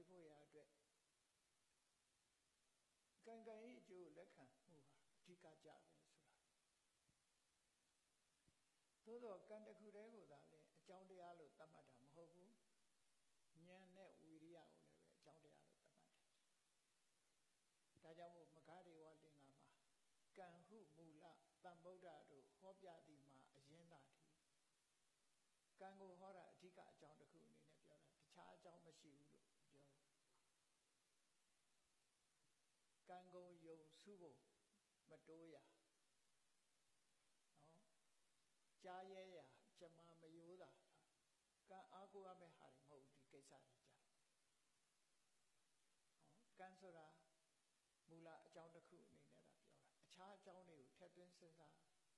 ဖြစ်ဖို့ရာအတွက်ကံရဲ့အကျိုးလက်ခံမှုဟာအဓိကကြတယ်ဆိုတာသို့တော့ကံတစ်ခုတည်းကိုသာလည်းအကြောင်းတရားလို့သတ်မှတ်တာမဟုတ်ဘူးဉာဏ်နဲ့ဝိရိယကိုလည်းပဲအကြောင်းတရားလို့သတ်မှတ်တယ်ဒါကြောင့်မို့မဂ္ဂဒေဝလင်္ကာမှာကံဟုမူလတန်ဗုဒ္ဓတို့ဟောပြသည်မှာအရင်သာထီကံကိုဟောတာအဓိကအကြောင်းတစ်ခုအနေနဲ့ပြောတာတခြားအကြောင်းမရှိဘူးလို့ပြောတယ်ကံကုန်ယုံစုဖို့မတိုးရနော်ကြားရဲရကျမမယိုးတာကံအားကိုးရမယ့်ဟာတွေမဟုတ်ဘူးဒီကိစ္စတွေကြာဟောကံဆိုတာမူလအကြောင်းတစ်ခုအနေနဲ့ဒါပြောတာအခြားအကြောင်းတွေကိုထည့်သွင်းစဉ်းစား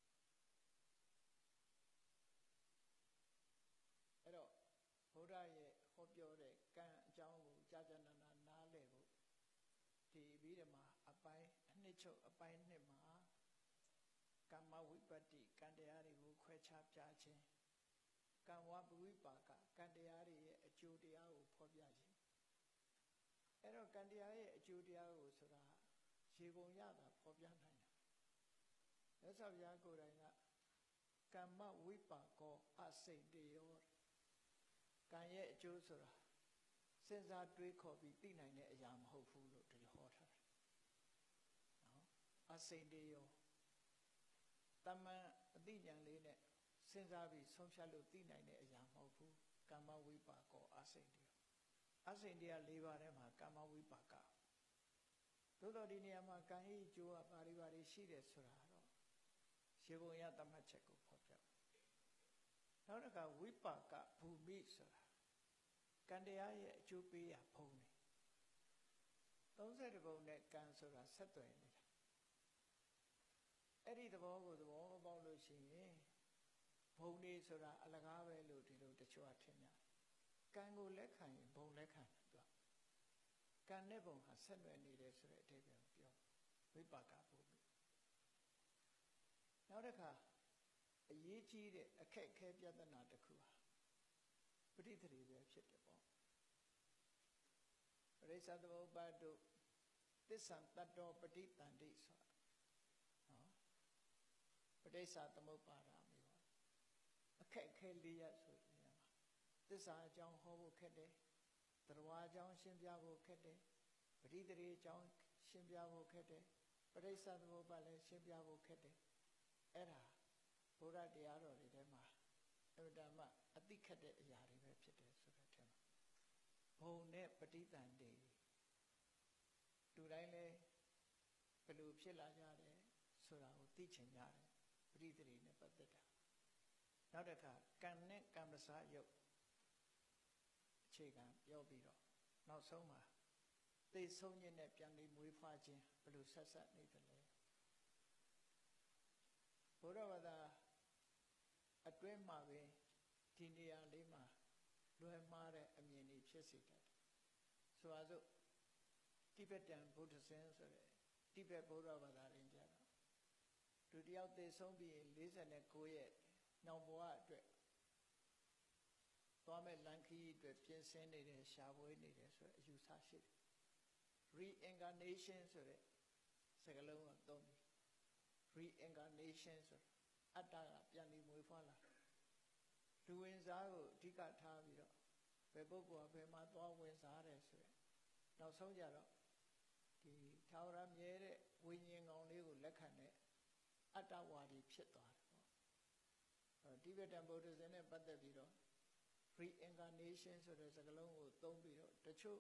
အဲ့တော့ဘုရားရဲ့ဟောပြောတဲ့ကံအကြောင်းကိုကြာကြာနာနာနားလည်ဖို့ဒီပြီးတော့မှအပိုင်းအနှစ်ချုပ်အပိုင်းနှစ်မှာကမ္မဝိပတ္တိကံတရားတွေကိုခွဲခြားပြခြင်းကံဝပဝိပါကကံတရားတွေရဲ့အကျိုးတရားကိုဖော်ပြခြင်းအဲ့တော့ကံတရားရဲ့အကျိုးတရားကိုဆိုတာရေပုံရတာဖော်ပြနိုင်တယ်မြတ်စွာဘုရားကိုယ်တိုင်ကကမ္မဝိပါကောအစိတ်တယောကံရဲ့အကျိုးဆိုတာစဉ်းစားတွေးခေါ်ပြီးသိနိုင်တဲ့အရာမဟုတ်ဘူးလို့ဒီလိုဟောထားတယ်နော်အစိတ်တယောတမန်အသိဉာဏ်လေးနဲ့စဉ်းစားပြီးဆုံးဖြတ်လို့သိနိုင်တဲ့အရာမဟုတ်ဘူးကမ္မဝိပါကောအစိတ်တယောအစိတ်တရား၄ပါးထဲမှာကမ္မဝိပါကသို့တော်ဒီနေရာမှာကံဤကျိုးကဘာတွေရှိတယ်ဆိုတာတော့ရေပုံရသတ်မှတ်ချက်ကိုဖော်ပြနောက်တစ်ခါဝိပါကဘူမိဆိုတာကံတရားရဲ့အကျိုးပေးရဖုံးတယ်32ပုံနဲ့ကံဆိုတာဆက်သွယ်နေတာအဲ့ဒီသဘောကိုသဘောပေါက်လို့ရှိရင်ဘုံနေဆိုတာအလကားပဲလို့ဒီလိုတချို့အထင်များကံကိုလက်ခံရင်ဘုံလက်ခံတယ်သူကကံနဲ့ဘုံဟာဆက်နွယ်နေတယ်ဆိုတဲ့အဓိပ္ပာယ်ကိုပြောဝိပါကဘူမိနောက်တစ်ခါအရေးကြီးတဲ့အခက်အခဲပြဿနာတစ်ခုဟာပဋိသန္ဓေပဲဖြစ်တယ်ပေါ့ပရိစ္ဆသမုပ္ပါဒ်တို့သစ္ဆံတတ္တောပဋိသန္ဓိဆိုတာနော်ပဋိစ္ဆသမုပ္ပါဒာမျိုးပါအခက်အခဲ၄ရပ်ဆိုနေမှာသစ္စာအကြောင်းဟောဖို့ခက်တယ်သရဝါအကြောင်းရှင်းပြဖို့ခက်တယ်ပဋိသန္ဓေအကြောင်းရှင်းပြဖို့ခက်တယ်ပဋိစ္ဆသမုပ္ပါဒ်လည်းရှင်းပြဖို့ခက်တယ်အဲ့ဒါဘုရားတရားတော်တွေထဲမှာအဝတ္တမအတိခတ်တဲ့အရာတွေပဲဖြစ်တယ်ဆိုတဲ့အထက်မှာဘုံနဲ့ပဋိသန္ဓေလူတိုင်းလည်းဘယ်လိုဖြစ်လာကြတယ်ဆိုတာကိုသိချင်ကြတယ်ပဋိသန္ဓေနဲ့ပတ်သက်တာနောက်တစ်ခါကံနဲ့ကံပစာယုတ်အခြေခံပြောပြီးတော့နောက်ဆုံးမှာသိဆုံးခြင်းနဲ့ပြန်ပြီးမွေးဖွားခြင်းဘယ်လိုဆက်ဆက်နေသလဲဘုရားဘာသာအတွင်းမှာပဲဒီနေရာလေးမှာလွယ်မှားတဲ့အမြင်တွေဖြစ်စေတယ်ဆိုပါစို့တိဘက်တန်ဗုဒ္ဓဇင်ဆိုတဲ့တိဘက်ဘုရားဘာသာရင်ကြတော့သူတယောက်သေဆုံးပြီး49ရက်နောက်ဘဝအတွက်သွားမဲ့လန်ခီအတွက်ပြင်ဆင်နေတယ်ရှားပွဲနေတယ်ဆိုတဲ့အယူဆရှိတယ် reincarnation ဆိုတဲ့စကားလုံးကိုသုံးပြီး reincarnation ဆိုအတ္တကပြန်ပြီးမွေးဖွားလာလူဝင်စားကိုအဓိကထားပြီးတော့ဘယ်ပုဂ္ဂိုလ်ကဘယ်မှာသွားဝင်စားတယ်ဆိုရယ်နောက်ဆုံးကြတော့ဒီထာဝရမြဲတဲ့ဝိညာဉ်ကောင်လေးကိုလက်ခံတဲ့အတ္တဝါဒီဖြစ်သွားတယ်ပေါ့တိဘက်တန်ဗုဒ္ဓဇင်နဲ့ပတ်သက်ပြီးတော့ reincarnation ဆိုတဲ့စကားလုံးကိုသုံးပြီးတော့တချို့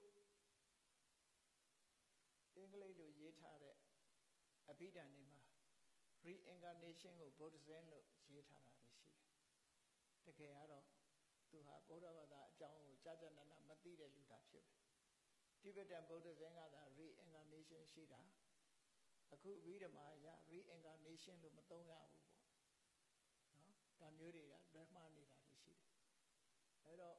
အင်္ဂလိပ်လိုရေးထားတဲ့အဘိဓမ္မာတွေမှာ reincarnation ကို Buddhism လို့ရေးထားတာရှိတယ်တကယ်ကတော့သူဟာဗုဒ္ဓဘာသာအကြောင်းကိုကြာကြာနာနာမသိတဲ့လူတာဖြစ်တယ်တိဘက်တန် Buddhism ကသာ reincarnation ရှိတာအခုအဘိဓမ္မာအရ reincarnation လို့မသုံးရဘူးပေါ့နော်ဒါမျိုးတွေကလွဲမှားနေတာရှိတယ်အဲ့တော့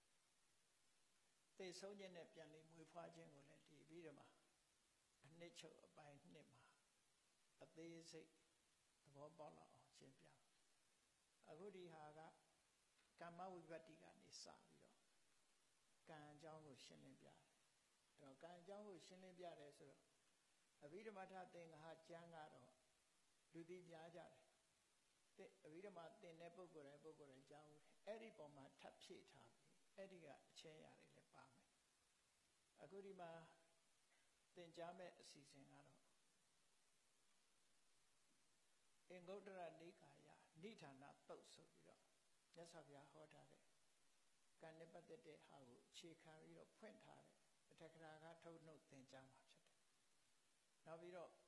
သိဆုံးခြင်းနဲ့ပြန်ပြီးမွေးဖွားခြင်းကိုလည်းဒီအဘိဓမ္မာအနှစ်ချုပ်အပိုင်းနှစ်မှာအသေးစိတ်သဘောပေါက်လောက်အောင်ရှင်းပြအခုဒီဟာကကမ္မဝိပတ္တိကနေစပြီးတော့ကံအကြောင်းကိုရှင်းလင်းပြတယ်တော့ကံအကြောင်းကိုရှင်းလင်းပြတယ်ဆိုတော့အဘိဓမ္မာထသင်္ဃာကျမ်းကတော့လူသိများကြတယ်အဘိဓမ္မာသင်တဲ့ပုဂ္ဂိုလ်တိုင်းကြားဦးတယ်အဲ့ဒီပုံမှာထပ်ဖြည့်ထားပြီအဲ့ဒီကအချင်းအရာတွေလည်းပါမယ်အခုဒီမှာသင်ကြားမဲ့အစီအစဉ်ကတော့အင်္ဂုတ္တရနိကာယနိဌာနသုတ်ဆိုပြီးတော့မြတ်စွာဘုရားဟောထားတဲ့ကံနဲ့ပတ်သက်တဲ့ဟာကိုအခြေခံပြီးတော့ဖွင့်ထားတဲ့အထက်ကရာကထုတ်နှုတ်သင်ကြားမှာဖြစ်တယ်။နောက်ပြီးတော့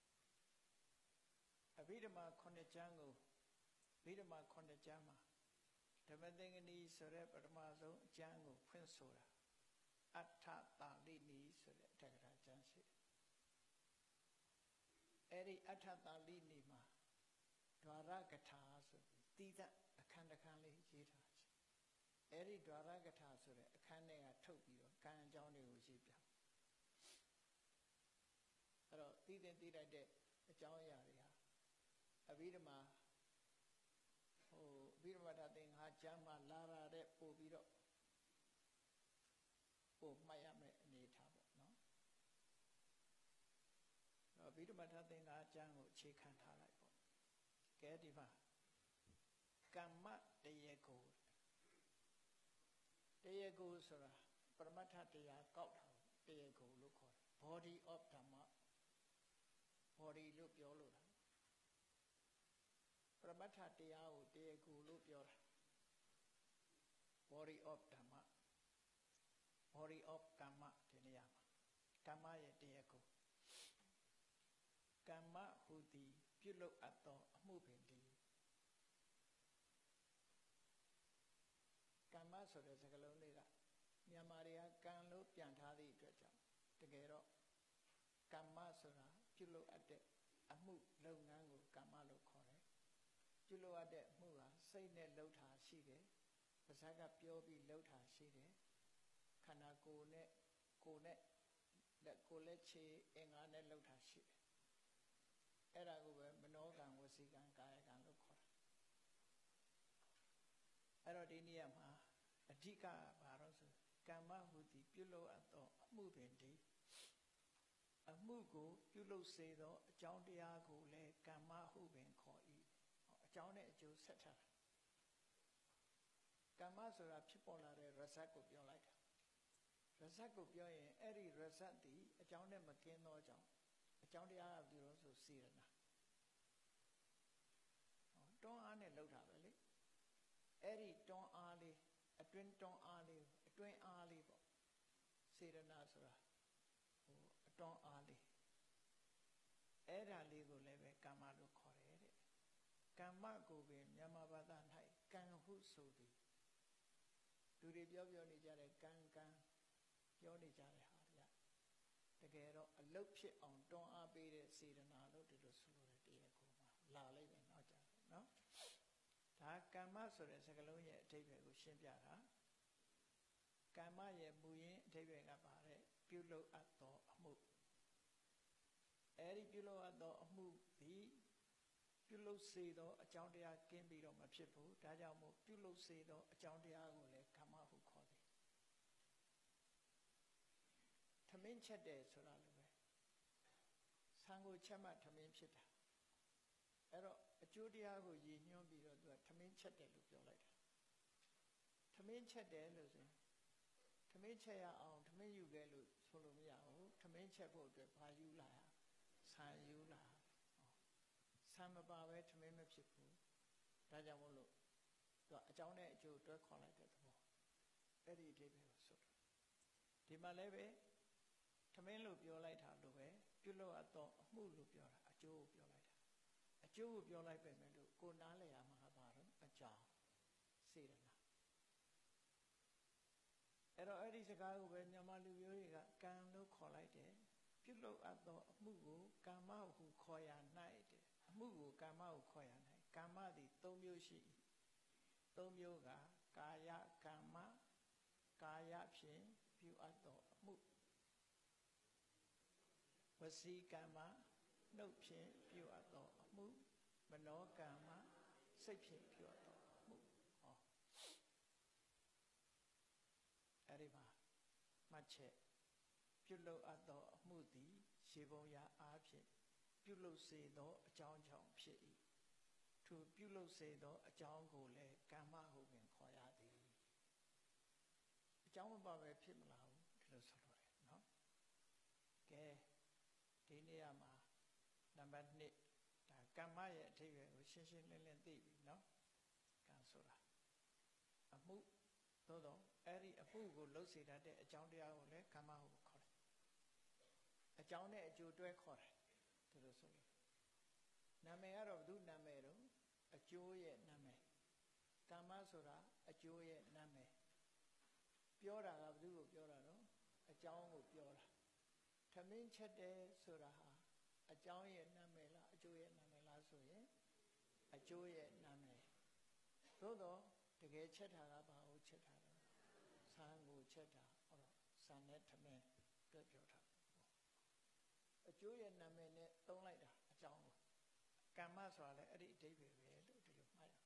အဘိဓမ္မာ9ကျမ်းကိုအဘိဓမ္မာ9ကျမ်းမှာဓမ္မသင်္ကနီဆိုတဲ့ပထမဆုံးအကျမ်းကိုဖွင့်ဆိုတာအဋ္ဌတာလိနီဆိုတဲ့အထက်ကရာကျမ်းရှိတယ်။အဲဒီအဋ္ဌတာလိနီမှာဒွါရကထာဆိုပြီးတိဒအခန်းတစ်ခန်းလေးရေးထားတယ်။အဲဒီဒွါရကထာဆိုတဲ့အခန်းထဲကထုတ်ပြီးတော့ကံအကြောင်းတွေကိုရေးပြအဲ့တော့သိတဲ့သိလိုက်တဲ့အကြောင်းအရာတွေဟာအဘိဓမ္မာအဘိဓမ္မာသင်္ဃာကျမ်းမှာလာရတဲ့ပို့ပြီးတော့ပို့မှတ်ရမယ့်အနေထားပေါ့နော်အဘိဓမ္မာသင်္ဃာကျမ်းကိုအခြေခံထားလိုက်ပေါ့ကဲဒီမှာကမ္မတရေကိုဆိုတာပရမတ္ထတရားကောက်တာတရေကိုလို့ခေါ်တယ် body of dhamma body လို့ပြောလို့တာပရမတ္ထတရားကိုတရေကိုလို့ပြောတာ body of dhamma body of karma ဒီနေရာမှာကမ္မရဲ့တရေကိုကမ္မဟူသည်ပြုလုပ်အပ်သောအမှုပင်တည်းကမ္မဆိုတဲ့စကားလုံးလေးကမြန်မာတွေကကံလို့ပြန်ထားသည့်အတွက်ကြောင့်တကယ်တော့ကမ္မဆိုတာပြုလုပ်အပ်တဲ့အမှုလုပ်ငန်းကိုကမ္မလို့ခေါ်တယ်ပြုလုပ်အပ်တဲ့အမှုဟာစိတ်နဲ့လုပ်တာရှိတယ်ပါးစပ်ကပြောပြီးလုပ်တာရှိတယ်ခန္ဓာကိုယ်နဲ့လက်ခြေအင်္ဂါနဲ့လုပ်တာရှိတယ်အဲ့ဒါကိုပဲမနောကံဝစီကံကာယကံလို့ခေါ်တာအဲ့တော့ဒီနေရာမှာအဓိကဘာလို့ဆိုကမ္မဟူသည်ပြုလုပ်အပ်သောအမှုပင်တည်းအမှုကိုပြုလုပ်စေသောအကြောင်းတရားကိုလည်းကမ္မဟုပင်ခေါ်၏အကြောင်းနဲ့အကျိုးဆက်ထားတာကမ္မဆိုတာဖြစ်ပေါ်လာတဲ့ရဇတ်ကိုပြောလိုက်တာရဇတ်ကိုပြောရင်အဲ့ဒီရဇတ်သည်အကြောင်းနဲ့မကင်းသောကြောင့်အကြောင်းတရားကပြောလို့ဆိုစေရနာတွန်းအားနဲ့လှုပ်တာပဲလေအဲ့ဒီတွန်းအားလေးအတွင်းတွန်းအားလေးအတွင်းအားလေးပေါ့စေရနာဆိုတာအတွန်းအားလေးအဲ့ဒါလေးကိုလည်းပဲကမ္မလို့ခေါ်တယ်တဲ့ကမ္မကိုပင်မြန်မာဘာသာ၌ကံဟုဆိုသည်လူတွေပြောနေကြတဲ့ကံပြောနေကြတဲ့ဟာတွေကတကယ်တော့အလုတ်ဖြစ်အောင်တွန်းအားပေးတဲ့စေရနာလို့ဒီလိုဆိုလို့တရားကိုမှလာလိုက်မယ်တော့ကြာနော်ဒါကမ္မဆိုတဲ့စကားလုံးရဲ့အဓိပ္ပာယ်ကိုရှင်းပြတာကမ္မရဲ့မူရင်းအဓိပ္ပာယ်ကပါတယ်ပြုလုပ်အပ်သောအမှုအဲဒီပြုလုပ်အပ်သောအမှုသည်ပြုလုပ်စေသောအကြောင်းတရားကင်းပြီးတော့မဖြစ်ဘူးဒါကြောင့်မို့ပြုလုပ်စေသောအကြောင်းတရားကိုလည်းကမ္မဟုခေါ်တယ်ထမင်းချက်တယ်ဆိုတာလိုပဲဆံကိုချက်မှထမင်းဖြစ်တာအဲ့တော့အကျိုးတရားကိုရည်ညွှန်းပြီးတော့သူကထမင်းချက်တယ်လို့ပြောလိုက်တာထမင်းချက်တယ်လို့ဆိုရင်ထမင်းချက်ရအောင်ထမင်းယူခဲ့လို့ဆိုလို့မရဘူးထမင်းချက်ဖို့အတွက်ဘာယူလာရဆံယူလာဆံမပါပဲထမင်းမဖြစ်ဘူးဒါကြောင့်မို့လို့သူကအကြောင်းနဲ့အကျိုးတွဲခေါ်လိုက်တဲ့သဘောအဲ့ဒီအဓိပ္ပာယ်ကိုဆိုတယ်ဒီမှာလည်းပဲထမင်းလို့ပြောလိုက်တာလို့ပဲပြုလို့အပ်သောအမှုလို့ပြောတာအကျိုးကိုပြောလိုက်တာအကျိုးကိုပြောလိုက်ပဲမဲ့လို့ကိုနားလည်ရမှာပါတော့အကြောင်းစေရနာအဲ့တော့အဲ့ဒီစကားကိုပဲမြန်မာလူမျိုးတွေကကံလို့ခေါ်လိုက်တယ်ပြုလုပ်အပ်သောအမှုကိုကမ္မဟုခေါ်ရ၌တဲ့အမှုကိုကမ္မဟုခေါ်ရ၌ကမ္မသည်၃မျိုးရှိ၏၃မျိုးကကာယကမ္မကာယဖြင့်ပြုအပ်သောအမှုဝစီကမ္မနှုတ်ဖြင့်ပြုအပ်သောအမှုမနောကမ္မစိတ်ဖြင့်ပြုအပ်သောအမှုဟောအဲ့ဒီမှာမှတ်ချက်ပြုလုပ်အပ်သောအမှုသည်ခြေပုံရာအားဖြင့်ပြုလုပ်စေသောအကြောင်းကြောင့်ဖြစ်၏ထိုပြုလုပ်စေသောအကြောင်းကိုလည်းကမ္မဟုပင်ခေါ်ရသည်အကြောင်းမပါပဲဖြစ်မလာဘူးဒီလိုဆိုလိုတယ်နော်ကဲဒီနေရာမှာနံပါတ်1ဒါကမ္မရဲ့အဓိပ္ပာယ်ကိုရှင်းရှင်းလင်းလင်းသိပြီနော်ကံဆိုတာအမှုသို့တော့အဲ့ဒီအမှုကိုလှုပ်စေတတ်တဲ့အကြောင်းတရားကိုလည်းကမ္မဟုခေါ်တယ်အကြောင်းနဲ့အကျိုးတွဲခေါ်တယ်ဒီလိုဆိုလို့နာမည်ကတော့ဘု နာမည်တော့အကျိုးရဲ့နာမည်ကမ္မဆိုတာအကျိုးရဲ့နာမည်ပြောတာကဘု ကိုပြောတာတော့အကြောင်းကိုပြောတာထမင်းချက်တယ်ဆိုတာဟာအကြောင်းရဲ့နာမည်လားအကျိုးရဲ့နာမည်လားဆိုရင်အကျိုးရဲ့နာမည်သို့တော့တကယ်ချက်တာကဘာကိုချက်တာလဲဆန်းကိုချက်တာဟောတော့ဆန်းနဲ့ထမင်းတွဲပြောတာအကျိုးရဲ့နာမည်နဲ့သုံးလိုက်တာအကြောင်းကိုကမ္မဆိုတာလည်းအဲ့ဒီအဓိပ္ပာယ်ပဲလို့ဒီလိုမှတ်ရ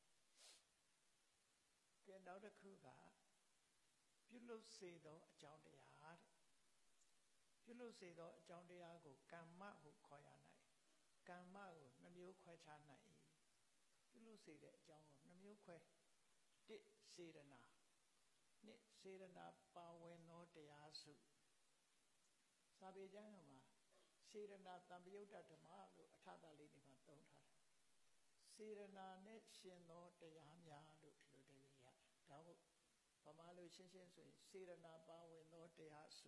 ကဲနောက်တစ်ခုကပြုလုပ်စေသောအကြောင်းတရားတဲ့ပြုလုပ်စေသောအကြောင်းတရားကိုကမ္မဟုခေါ်ရနိုင်ကမ္မကိုနှမျိုးခွဲခြားနိုင်၏ပြုလုပ်စေတဲ့အကြောင်းကိုနှမျိုးခွဲ1စေတနာ2စေတနာပါဝင်သောတရားစုစာပေကျမ်းမှာစေတနာတံပယုတ်တဓမ္မလို့အထတာလေးတွေမှာသုံးထားတယ်စေတနာနဲ့ရှင်သောတရားများလို့ဒီလိုတည်းရတယ်ဒါဟုတ်ဗမာလိုရှင်းရှင်းဆိုရင်စေတနာပါဝင်သောတရားစု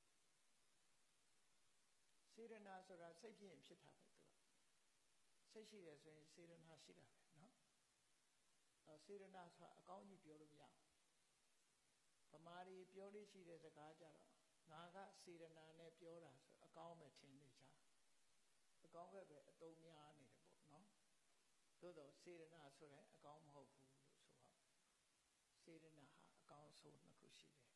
စေတနာဆိုတာစိတ်ဖြင့်ဖြစ်တာပဲသူကစိတ်ရှိတယ်ဆိုရင်စေတနာရှိတာပဲเนาะစေတနာဆိုတာအကောင်းကြီးပြောလို့မရဘူးဗမာတွေပြောလို့ရှိတဲ့စကားကြတော့ငါကစေတနာနဲ့ပြောတာဆိုအကောင်းပဲထင်နေကြအကောင်းပဲအတုံးများနေတယ်ပေါ့เนาะသို့တော့စေတနာဆိုတဲ့အကောင်းမဟုတ်ဘူးလို့ဆိုပါစေတနာဟာအကောင်းဆိုးနှစ်ခုရှိတယ်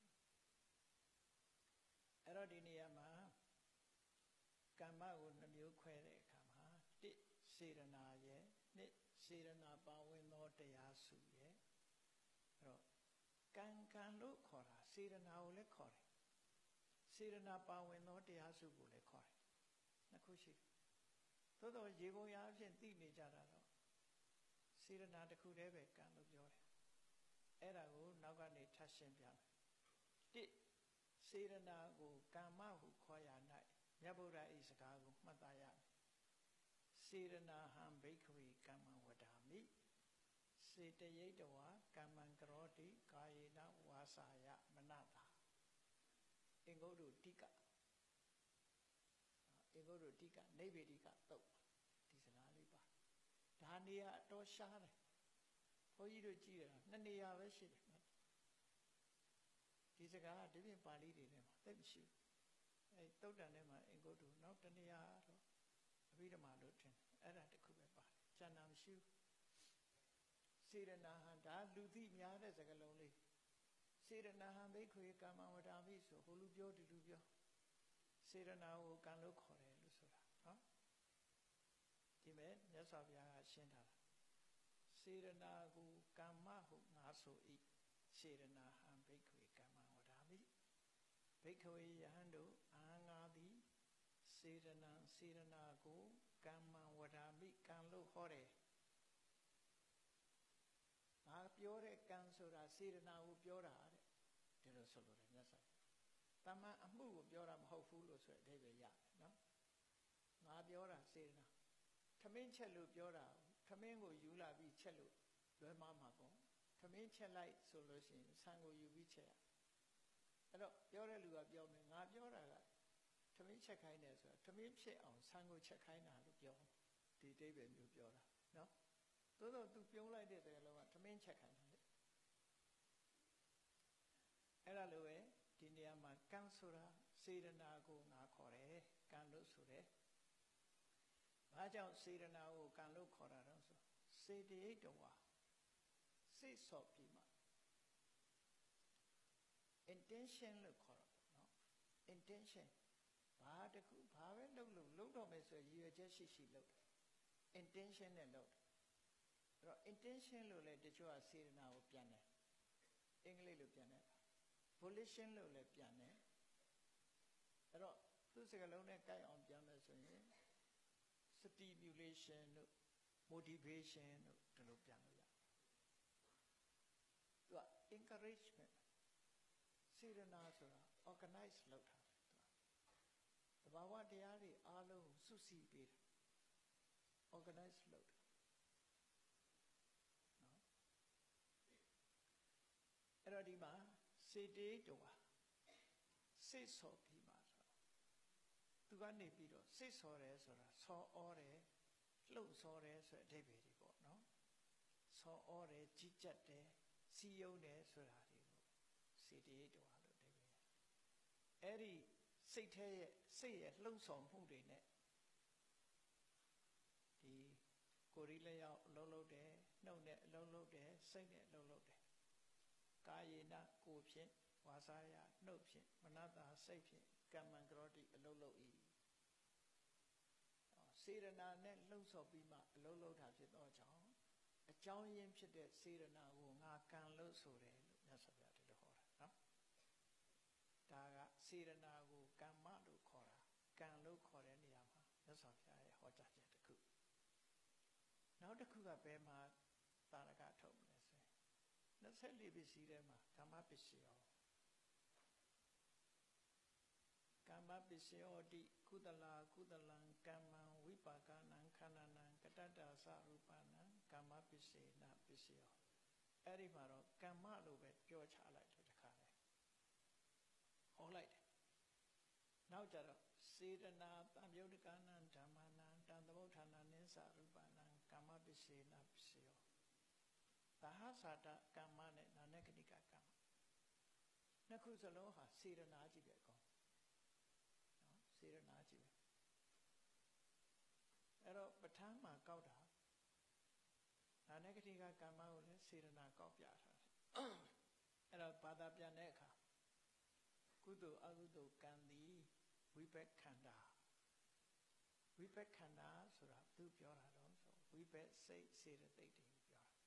အဲ့တော့ဒီနေရာမှာကမ္မကိုနှမျိုးခွဲတဲ့အခါမှာ1စေတနာရဲ့2စေတနာပါဝင်သောတရားစုရဲ့အဲ့တော့ကံလို့ခေါ်တာစေတနာကိုလည်းခေါ်တယ်စေတနာပါဝင်သောတရားစုကိုလည်းခေါ်တယ်နှစ်ခုရှိတယ်သို့တော့ရေပုံရအဖြစ်သိနေကြတာတော့စေတနာတစ်ခုတည်းပဲကံလို့ပြောတယ်အဲ့ဒါကိုနောက်ကနေထပ်ရှင်းပြမယ်1စေတနာကိုကမ္မဟုခေါ်ရ၌မြတ်ဗုဒ္ဓ၏စကားကိုမှတ်သားရမယ်စေတနာဟံဘိက္ခဝေကမ္မံဝဒာမိစေတယိတဝါကမ္မံကရောတိကာယေနဝါစာယမနတာအင်္ဂုတ္တတိကအင်္ဂုတ္တတိကနိဗ္ဗေတိကတုတ်ဒီစကားလေးပါဒါနေရာအတော်ရှားတယ်ဘုန်းကြီးတို့ကြည့်ရတာနှစ်နေရာပဲရှိတယ်ဒီစကားကဒီပြင်ပါဠိတွေထဲမှာသိမရှိဘူးအဲတုတ်တန်ထဲမှာအင်္ဂုတ္တနောက်တနေရာတော့အဘိဓမ္မာလို့ထင်တယ်အဲ့ဒါတခုပဲပါတယ်ကျန်တာမရှိဘူးစေရနာဟံဒါလူသိများတဲ့စကားလုံးလေးစေရနာဟံဘိက္ခဝေကမ္မံဝဒာမိဆိုဟိုလူပြောဒီလူပြောစေရနာကိုကံလို့ခေါ်တယ်လို့ဆိုတာနော်ဒီမဲ့မြတ်စွာဘုရားကရှင်းထားတာစေရနာကိုကမ္မဟုငါဆို၏စေရနာဟံဘိက္ခဝေကမ္မံဝဒာမိဘိက္ခဝေယဟန်တို့အာငါသည်စေရနာကိုကမ္မံဝဒာမိကံလို့ဟောတယ်ငါပြောတဲ့ကံဆိုတာစေရနာကိုပြောတာတဲ့ဒီလိုဆိုလို့တယ်မြတ်စွာတမန်အမှုကိုပြောတာမဟုတ်ဘူးလို့ဆိုတဲ့အဓိပ္ပာယ်ရတယ်နော်ငါပြောတာစေရနာထမင်းချက်လို့ပြောတာထမင်းကိုယူလာပြီးချက်လို့လွဲမှားမှာပေါ့ထမင်းချက်လိုက်ဆိုလို့ရှိရင်ဆန်ကိုယူပြီးချက်ရအဲ့တော့ပြောတဲ့လူကပြောမယ်ငါပြောတာကထမင်းချက်ခိုင်းတယ်ဆိုတာထမင်းဖြစ်အောင်ဆန်ကိုချက်ခိုင်းတာလို့ပြောဒီအဓိပ္ပာယ်မျိုးပြောတာနော်သို့တော့သူပြုံးလိုက်တဲ့စကားလုံးကထမင်းချက်ခိုင်းတယ်အဲ့ဒါလိုပဲဒီနေရာမှာကံဆိုတာစေရနာကိုငါခေါ်တယ်ကံလို့ဆိုတယ်ဘာကြောင့်စေရနာကိုကံလို့ခေါ်တာတော့ဆိုစေတယိတဝါစိတ်ဆော့ပြီးမှ intention လို့ခေါ်တာပေါ့နော် intention ဘာတခုဘာပဲလုပ်တော့မယ်ဆိုရည်ရွယ်ချက်ရှိလုပ်တယ် intention နဲ့လုပ်တယ်အဲ့တော့ intention လို့လည်းတချို့ကစေရနာကိုပြန်တယ်အင်္ဂလိပ်လိုပြန်တယ်volition လို့လည်းပြန်တယ်အဲ့တော့သူစကလုံးနဲ့ကြိုက်အောင်ပြန်မယ်ဆိုရင် stimulation တို့ motivation တို့ဒီလိုပြန်လို့ရသူက encouragement စေတနာဆိုတာ organize လုပ်တာတဘာဝတရားတွေအားလုံးစုစည်းပေးတာ organize လုပ်တာနော်အဲ့တော့ဒီမှာစေတေးတော်စိတ်ဆော်ပြီးမှဆိုသူကနေပြီးတော့စိတ်ဆော်တယ်ဆိုတာဆော်ဩတယ်လှုပ်ဆော်တယ်ဆိုတဲ့အဓိပ္ပာယ်တွေပေါ့နော်ဆော်ဩတယ်ကြီးကြပ်တယ်စီယုံတယ်ဆိုတာတွေကိုစေတေးတော်လို့အဓိပ္ပာယ်အဲ့ဒီစိတ်ရဲ့လှုပ်ဆော်မှုတွေနဲ့ဒီကိုယ်ရီလက်ရောက်အလုံးလုံးတယ်နှုတ်နဲ့အလုံးလုံးတယ်စိတ်နဲ့အလုံးလုံးတယ်ကာယေနကိုဖြင့်ဝါစာယနှုတ်ဖြင့်မနတာစိတ်ဖြင့်ကမ္မံကရောတိအလုံးလုံးဤစေရနာနဲ့လှုပ်ဆော်ပြီးမှအလုံးလုံးတာဖြစ်သောကြောင့်အကြောင်းရင်းဖြစ်တဲ့စေရနာကိုငါကံလို့ဆိုတယ်လို့မြတ်စွာဘုရားဒီလိုဟောတာနော်ဒါကစေရနာကိုကမ္မလို့ခေါ်တာကံလို့ခေါ်တဲ့နေရာမှာမြတ်စွာဘုရားရဲ့ဟောကြားချက်တစ်ခုနောက်တစ်ခုကဘယ်မှာသာရကထုတ်မလဲဆိုရင်24ပစ္စည်းထဲမှာကမ္မပစ္စယောကမ္မပစ္စယောတိကုသလာကုသလံကမ္မံဝိပါကနံခန္ဓာနံကတ္တတာသရူပနံကမ္မပစ္စေနပစ္စယောအဲ့ဒီမှာတော့ကမ္မလို့ပဲပြောချလိုက်တယ်တခါလေဟောလိုက်တယ်နောက်ကြတော့စေတနာတံယုတ်ကနံဓမ္မနံတံသမုဋ္ဌာနနိသရူပနံကမ္မပစ္စေနပစ္စယောသဟသတကမ္မနဲ့နာနကနိကကမ္မနှစ်ခုစလုံးဟာစေတနာကြီးပဲကောနော်စေတနာကြီးပဲအဲ့တော့ပဋ္ဌာန်းမှာကောက်တာနာနကနိကကမ္မကိုလည်းစေတနာကောက်ပြထားတယ်အဲ့တော့ဘာသာပြန်တဲ့အခါကုသိုလ်အကုသိုလ်ကံသည်ဝိပက္ခန္တာဝိပက္ခန္တာဆိုတာသူပြောတာတော့ဆိုဝိပက်စိတ်စေတသိက်တွေကိုပြောတာ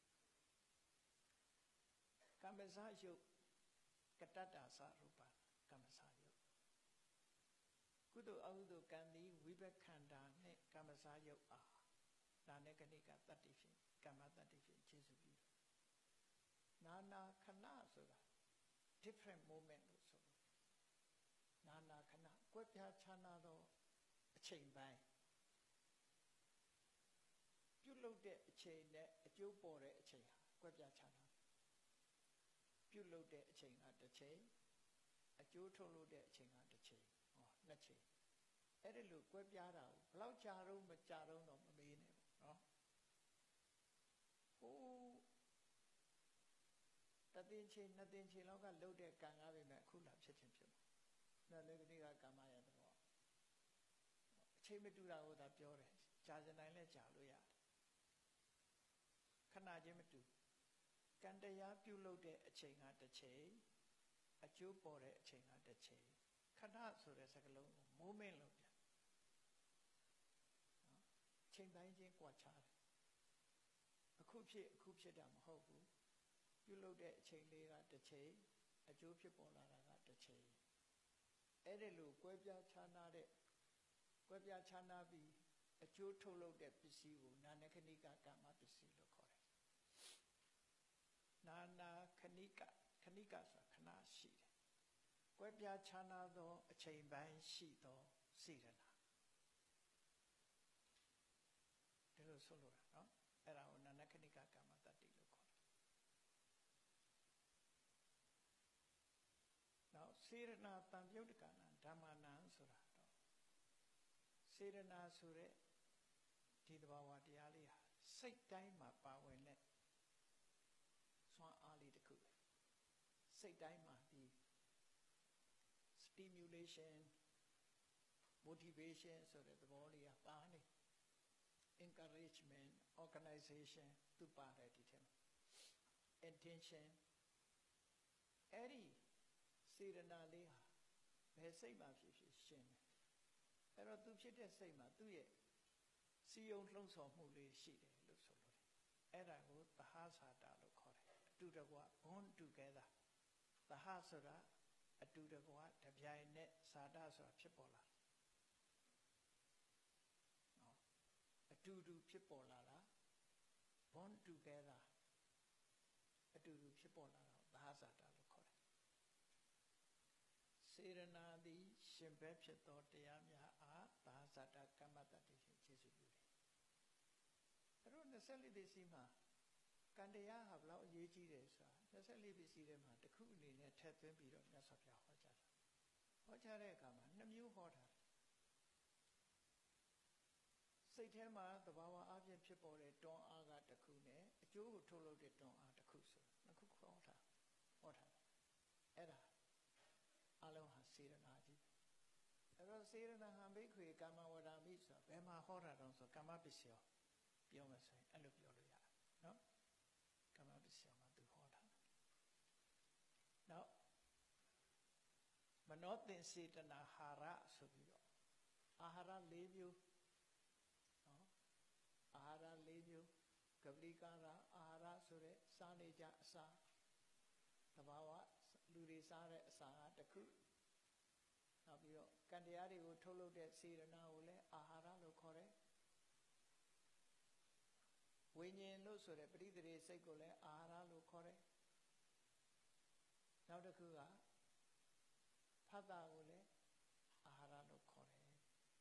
ကမ္မဇယုတ်ကတ္တတာသရူပကမ္မဇယုတ်ကုသိုလ်အကုသိုလ်ကံသည်ဝိပက္ခန္တာနှင့်ကမ္မဇယုတ်အားနာနကနိကတတ္တိဖြင့်ကမ္မတတ္တိဖြင့်ခြေစုပြီးနာနာခဏဆိုတာ different moment လို့ဆိုလို့နာနာခဏကွက်ပြားခြားနာသောအချိန်ပိုင်းပြုလုပ်တဲ့အချိန်နဲ့အကျိုးပေါ်တဲ့အချိန်ဟာကွက်ပြားခြားနာပြုလုပ်တဲ့အချိန်ကတစ်ချိန်အကျိုးထုတ်လုပ်တဲ့အချိန်ကတစ်ချိန်ဟောနှစ်ချိန်အဲ့ဒီလိုကွက်ပြားတာကိုဘယ်လောက်ကြာတော့မကြာတော့မမေးနဲ့ပေါ့နော်ဟိုတသိန်းချိန်နှစ်သိန်းချိန်လောက်ကလှုပ်တဲ့ကံကားပဲမဲ့အခုလာဖြစ်ချင်းဖြစ်မှာနော်လေကတိကကမ္မရဲ့တော့အချိန်မတူတာကိုသာပြောတယ်ကြာစနိုင်လဲကြာလို့ရတယ်ခဏချင်းမတူကံတရားပြုလုပ်တဲ့အချိန်ကတစ်ချိန်အကျိုးပေါ်တဲ့အချိန်ကတစ်ချိန်ခဏဆိုတဲ့စကားလုံးကို moment လို့ပြန်နော်ချိန်တိုင်းချင်းကွာခြားတယ်အခုဖြစ်တာမဟုတ်ဘူးပြုလုပ်တဲ့အချိန်လေးကတစ်ချိန်အကျိုးဖြစ်ပေါ်လာတာကတစ်ချိန်အဲ့ဒီလိုကွဲပြားခြားနာပြီးအကျိုးထုတ်လုပ်တဲ့ပစ္စည်းကိုနာနခဏိကကမ္မပစ္စည်းလို့ခေါ်တယ်နာနာခဏိကဆိုတာခဏရှိတယ်ကွဲပြားခြားနာသောအချိန်ပိုင်းရှိသောစေတနာဒီလိုဆိုလိုတာနော်အဲ့ဒါကိုနာနခဏိကကမ္မတတ္တိလို့ခေါ်တယ်နောက်စေရနာတံပြုတ်တကနာဓမ္မနံဆိုတာတော့စေရနာဆိုတဲ့ဒီသဘာဝတရားလေးဟာစိတ်တိုင်းမှာပါဝင်တဲ့စွမ်းအားလေးတစ်ခုပဲစိတ်တိုင်းမှာဒီ stimulation motivation ဆိုတဲ့သဘောလေးကပါနေ encouragement organization သူပါတယ်ဒီထဲမှာ intention အဲ့ဒီစေရနာလေးဟာဘယ်စိတ်မှာဖြစ်ဖြစ်ရှင်းတယ်အဲ့တော့သူဖြစ်တဲ့စိတ်မှာသူ့ရဲ့စီယုံလှုံ့ဆော်မှုလေးရှိတယ်လို့ဆိုလို့အဲ့ဒါကိုသဟဇာတာလို့ခေါ်တယ်အတူတကွ bond together သဟဆိုတာအတူတကွတပြိုင်နဲ့ဇာတဆိုတာဖြစ်ပေါ်လာအတူတူဖြစ်ပေါ်လာတာ born together အတူတူဖြစ်ပေါ်လာတာသဟဇာတလို့ခေါ်တယ်စေရနာသည်ရှင်ဘက်ဖြစ်သောတရားများအားသဟဇာတကမ္မတ္တိဖြင့်ခြေစွပြုတယ်အဲ့တော့24ပစ္စည်းမှာကံတရားဟာဘလောက်အရေးကြီးတယ်ဆိုတာ24ပစ္စည်းထဲမှာတစ်ခုအနေနဲ့ထည့်သွင်းပြီးတော့မြတ်စွာဘုရားဟောကြားတဲ့အခါမှာ2မျိုးဟောထားတယ်စိတ်ထဲမှာသဘာဝအပြင်ဖြစ်ပေါ်တဲ့တွန်းအားကတစ်ခုနဲ့အကျိုးကိုထုတ်လုပ်တဲ့တွန်းအားတစ်ခုဆိုနှစ်ခုခေါ်ထားအဲ့ဒါအလုံးဟာစေရနာကြီးအဲ့တော့စေရနာဟံဘိက္ခွေကာမဝဒာမိဆိုတာဘယ်မှာဟောတာတော့ဆိုကာမပစ္စယောပြောမယ်ဆိုရင်အဲ့လိုပြောလို့ရတယ်နော်ကာမပစ္စယောမှာသူဟောထားနောက်မနောတင်စေတနာဟာရဆိုပြီးတော့အာဟာရ၄မျိုးနော်အာဟာရ၄မျိုးကပလိကာရအာဟာရဆိုတဲ့စားနေကြအစာသဘာဝလူတွေစားတဲ့အစာတစ်ခုနောက်ပြီးတော့ကံတရားတွေကိုထုတ်လုပ်တဲ့စေရနာကိုလည်းအာဟာရလို့ခေါ်တယ်ဝိညာဉ်လို့ဆိုတဲ့ပရိသေရိစိတ်ကိုလည်းအာဟာရလို့ခေါ်တယ်နောက်တစ်ခုကဖတ်တာကိုလည်းအာဟာရလို့ခေါ်တယ်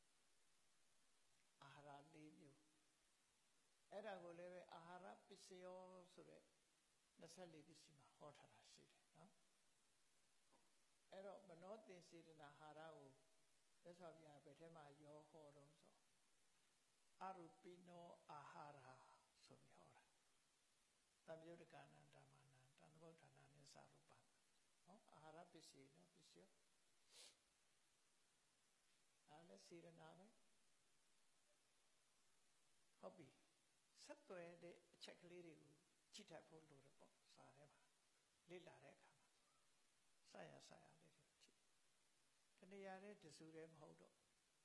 အာဟာရ၄မျိုးအဲ့ဒါကိုလည်းပဲအာဟာရပစ္စယောဆိုတဲ့24ပစ္စည်းမှာဟောထားတာရှိတယ်နော်အဲ့တော့မနောတင်စေတနာဟာရကိုသက်စွာဘုရားဘယ်ထဲမှာရောဟောတော့ဆိုအရူပိနောအာဟာရဆိုပြီးဟောတာသံယုတ်တကနန္တမနံတန်တဗုဒ္ဓနာနဲ့စာရူပံနော်အာဟာရပစ္စည်းနော်ပစ္စယောအဲ့ဒါစေရနာပဲဟုတ်ပြီဆက်သွယ်တဲ့အချက်ကလေးတွေကိုကြည့်တတ်ဖို့လိုတယ်ပေါ့စာထဲမှာလေ့လာတဲ့အခါမှာစရလေးတွေကြည့်တဏှာတဲ့တစုတည်းမဟုတ်တော့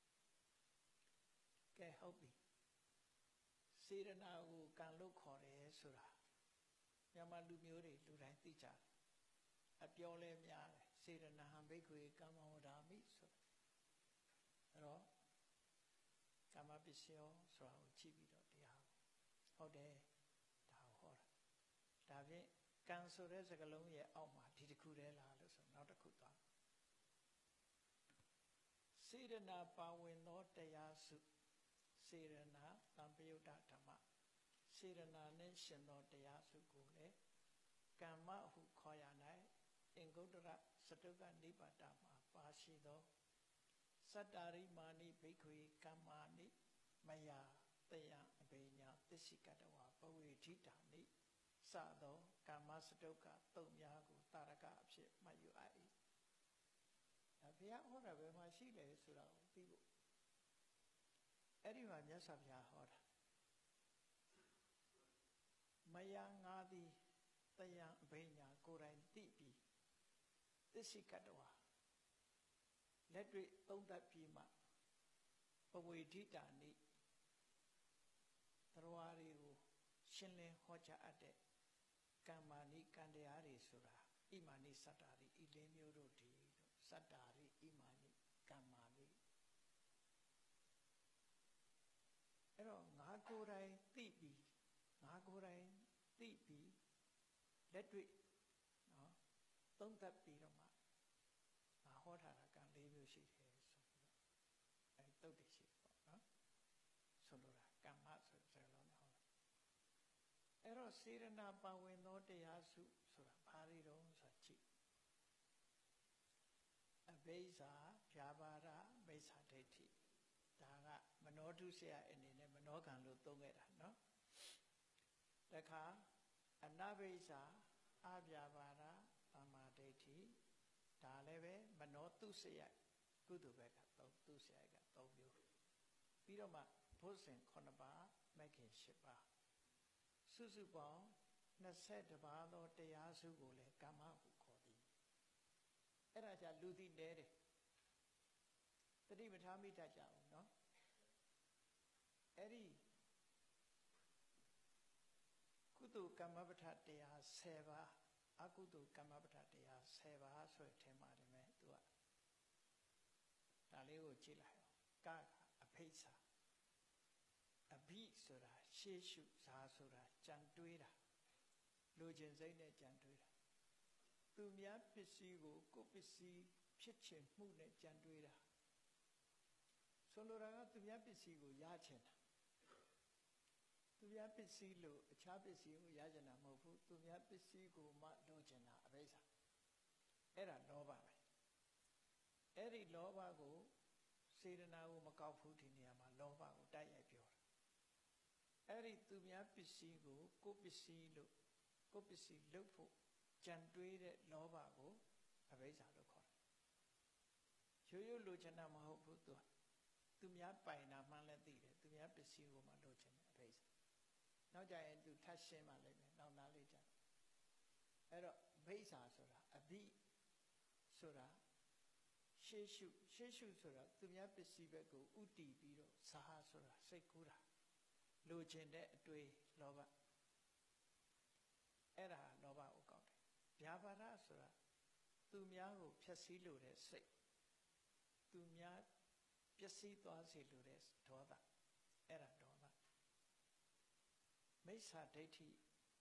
ကဲဟုတ်ပြီစေရနာကိုကံလို့ခေါ်တယ်ဆိုတာမြန်မာလူမျိုးတွေလူတိုင်းသိကြတယ်အပြောလဲများတယ်စေရနာဟံဘိက္ခွေကာမဝဒာမိဆိုအဲ့တော့ကာမပစ္စယောဆိုတာကိုကြည့်ပြီးတော့တရားဟုတ်တယ်ဒါကိုဟောတာဒါဖြင့်ကံဆိုတဲ့စကားလုံးရဲ့အောက်မှာဒီတစ်ခုတည်းလားလို့ဆိုနောက်တစ်ခုသွားစေရနာပါဝင်သောတရားစုစေရနာသံပယုတ်ဓမ္မစေရနာနဲ့ရှင်သောတရားစုကိုလည်းကမ္မဟုခေါ်ရ၌အင်္ဂုတ္တရစတုကနိဗ္ဗာဒမှာပါရှိသောစတ္တာရိမာနိဘိက္ခွေကမ္မာနိမယတယံအဘိညာသစ္စိကတဝပဝေဋိတာနိစသောကာမစတုကသုံးများကိုတာရကအဖြစ်မှတ်ယူအပ်၏ဒါဘုရားဟောတာဘယ်မှာရှိလဲဆိုတာကိုသိဖို့အဲ့ဒီမှာမြတ်စွာဘုရားဟောတာမယငါသည်တယံအဘိညာကိုယ်တိုင်သိပြီးသစ္စိကတဝလက်တွေ့သုံးသပ်ပြီးမှပဝေဋိတာနိသရဝါတွေကိုရှင်းလင်းဟောကြားအပ်တဲ့ကမ္မာနိကံတရားတွေဆိုတာဣမာနိစတ္တာရိဤလေးမျိုးတို့ဒီလို့စတ္တာရိဣမာနိကမ္မာနိအဲ့တော့ငါကိုယ်တိုင်သိပြီးလက်တွေ့နော်သုံးသပ်ပြီးတော့မှငါဟောထားတာကံ၄မျိုးရှိတယ်ဆိုပြီးတော့အဲ့တုတ်တရှိပေါ့နော်ဆိုလိုတာကမ္မဆိုတဲ့စကားလုံးနဲ့ဟောတာအဲ့တော့စေရနာပါဝင်သောတရားစုဆိုတာဘာတွေတော့ဆိုတာကြည့်အဘိဇ္ဇာဖြာပါဒမိစ္ဆာဒိဋ္ဌိဒါကမနောတုဆရာအနေနဲ့မနောကံလို့သုံးခဲ့တာနော်တခါအနဘိဇ္ဇာအပြာပါဒသမ္မာဒိဋ္ဌိဒါလည်းပဲမနောတုဆရာကုသိုလ်ဘက်ကသူဆရာက3မျိုးပြီးတော့မှဘုဇင်9ပါးမဂ်ခင်10ပါးစုစုပေါင်း22ပါးသောတရားစုကိုလည်းကမ္မဟုခေါ်သည်အဲ့ဒါကြလူသိနေတယ်တတိပဋ္ဌာမိတတ်ကြအောင်နော်အဲ့ဒီကုသိုလ်ကမ္မပဋ္ဌတရား10ပါးအကုသိုလ်ကမ္မပဋ္ဌတရား10ပါးဆိုတဲ့အထက်မှာတည်းလေးကိုကြည့်လိုက်အောင်ကအဖိစ္ဆာအဘိဆိုတာရှေးရှုဇာဆိုတာကြံတွေးတာလိုချင်စိတ်နဲ့ကြံတွေးတာသူများပစ္စည်းကိုကိုယ်ပစ္စည်းဖြစ်ချင်မှုနဲ့ကြံတွေးတာဆိုလိုတာကသူများပစ္စည်းကိုရချင်တာသူများပစ္စည်းလို့အခြားပစ္စည်းကိုရချင်တာမဟုတ်ဘူးသူများပစ္စည်းကိုမှလိုချင်တာအဘိဓါအဲ့ဒါလောဘပဲအဲ့ဒီလောဘကိုစေတနာကိုမကောက်ဘူးဒီနေရာမှာလောဘကိုတိုက်ရိုက်ပြောတာအဲ့ဒီသူများပစ္စည်းကိုကိုယ်ပစ္စည်းလို့ကိုယ်ပစ္စည်းလုပ်ဖို့ကြံတွေးတဲ့လောဘကိုအဘိဓါလို့ခေါ်တယ်ရိုးရိုးလိုချင်တာမဟုတ်ဘူးသူများပိုင်တာမှန်းလည်းသိတယ်သူများပစ္စည်းကိုမှလိုချင်တယ်အဘိဓါနောက်ကြရင်သူထပ်ရှင်းပါလိမ့်မယ်နောက်နားလေးကြအဲ့တော့အဘိဓါဆိုတာအဘိဆိုတာရှေးရှုဆိုတာသူများပစ္စည်းဘက်ကိုဥတည်ပြီးတော့ဇာဆိုတာစိတ်ကူးတာလိုချင်တဲ့အတွေ့လောဘအဲ့ဒါလောဘကိုကောက်တယ်ဗျာပါဒဆိုတာသူများကိုဖျက်ဆီးလိုတဲ့စိတ်သူများပျက်စီးသွားစေလိုတဲ့ဒေါသအဲ့ဒါဒေါသမိစ္ဆာဒိဋ္ဌိ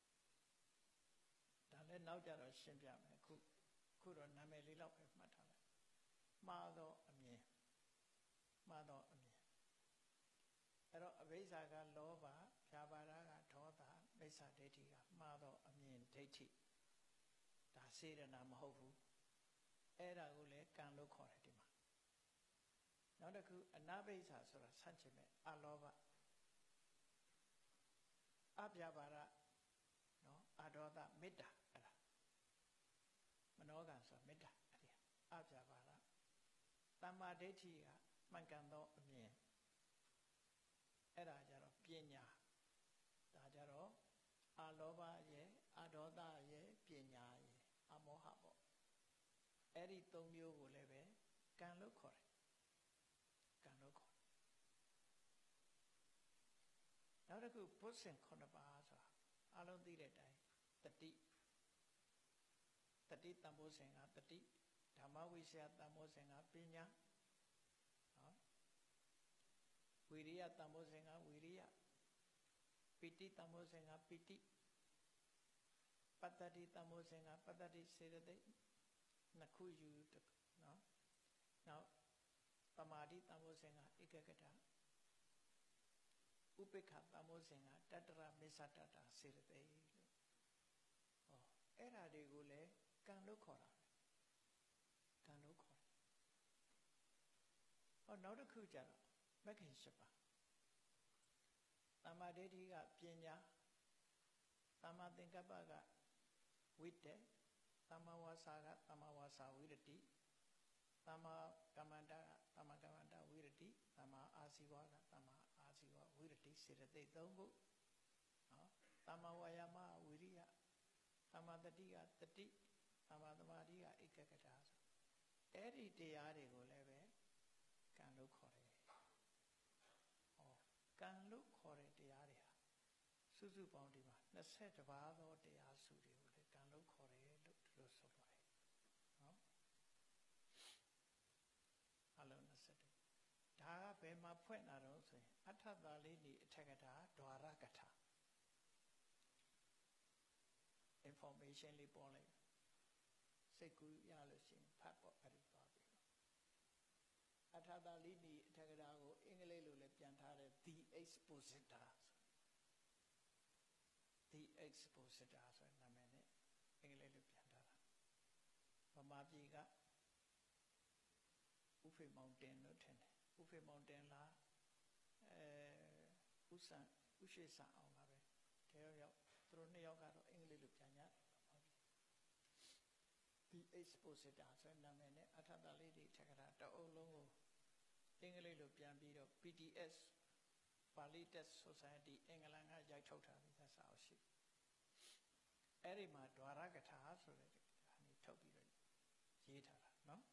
ဒါလည်းနောက်ကြတော့ရှင်းပြမယ်ခုတော့နာမည်လေးလောက်ပဲမှတ်ထားလိုက်မှားသောအမြင်အဲ့တော့အဘိဓါကလောဘဗျာပါဒကဒေါသမိစ္ဆာဒိဋ္ဌိကမှားသောအမြင်ဒိဋ္ဌိဒါစေတနာမဟုတ်ဘူးအဲ့ဒါကိုလည်းကံလို့ခေါ်တယ်ဒီမှာနောက်တစ်ခုအနာဘိဓါဆိုတာဆန့်ကျင်မဲ့အလောဘအဗျာပါဒနော်အဒေါသမေတ္တာအဲ့ဒါမနောကံဆိုတာမေတ္တာအဲ့ဒီအဗျာပါဒတမ္မာဒိဋ္ဌိကမှန်ကန်သောအမြင်အဲ့ဒါကြတော့ပညာဒါကြတော့အလောဘရဲ့အဒေါသရဲ့ပညာရဲ့အမောဟပေါ့အဲ့ဒီ၃မျိုးကိုလည်းပဲကံလို့ခေါ်တယ်ကံလို့ခေါ်တယ်နောက်တစ်ခုဘုဇင်9ပါးဆိုတာအလုံးသိတဲ့အတိုင်းတတိတန်ဖိုးစဉ်ကတတိဓမ္မဝိရှယတန်ဖိုးစဉ်ကပညာနော်ဝိရိယတန်ဖိုးစဉ်ကဝိရိယပိဋိတန်ဖိုးစဉ်ကပိဋိပတ္တတိတန်ဖိုးစဉ်ကပတ္တတိစေတသိက်နှစ်ခုယူနော်နောက်သမာဓိတန်ဖိုးစဉ်ကဧကဂတဥပိ္ပခတန်ဖိုးစဉ်ကတတ္တရမစ္ဆတတ္တစေတသိက်လို့အဲ့ဓာတွေကိုလည်းကံလို့ခေါ်တာကံလို့ခေါ်တယ်နောက်တစ်ခုကျတော့မဂ္ဂင်၈ပါးသမ္မာဒိဋ္ဌိကပညာသမ္မာသင်္ကပ္ပကဝိတ္တသမ္မာဝါစာကသမ္မာဝါစာဝိရတိသမ္မာကမ္မန္တကသမ္မာကမ္မန္တဝိရတိသမ္မာအာဇီဝကသမ္မာအာဇီဝဝိရတိစေတသိက်၃ခုနော်သမ္မာဝါယာမဝိရိယသမ္မာတတိကတတိသမ္မာသမာဓိကဧကဂတဆိုအဲ့ဒီတရားတွေကိုလည်းပဲကံလို့ခေါ်တယ်ကံလို့ခေါ်တဲ့တရားတွေဟာစုစုပေါင်းဒီမှာ22ပါးသောတရားစုတွေကိုလည်းကံလို့ခေါ်တယ်လို့ဒီလိုဆိုပါတယ်နော်အလုံး22ဒါကဘယ်မှာဖွင့်တာတော့ဆိုရင်အထသာလေးနေအထက်ကထာဒွါရကထာ information လေးပေါ်လိုက်စိတ်ကူးရလို့ရှိရင်ဖတ်ပေါ့အဲ့ဒီသွားပြီအထသာလေးနေအထက်ကထာကိုအင်္ဂလိပ်လိုလည်းပြန်ထားတယ် the expositor the expositor ဆိုတဲ့နာမည်နဲ့အင်္ဂလိပ်လိုပြန်ထားတာဗမာပြည်ကဥဖေမောင်တင်လို့ထင်တယ်ဥဖေမောင်တင်လားဥရှိဆန်အောင်ပါပဲတယောက်သူတို့နှစ်ယောက်ကတော့အင်္ဂလိပ်လိုပြန်ရတယ်ဒီ expositor ဆိုတဲ့နာမည်နဲ့အထသာလေးတွေထက်ကတာတအုပ်လုံးကိုအင်္ဂလိပ်လိုပြန်ပြီးတော့ PTS Pali Test Society အင်္ဂလန်ကရိုက်ထုတ်ထားပြီးသားစာအုပ်ရှိအဲ့ဒီမှာဒွါရကထာဆိုတဲ့ဟာနေထုတ်ပြီးတော့ရေးထားတာနော်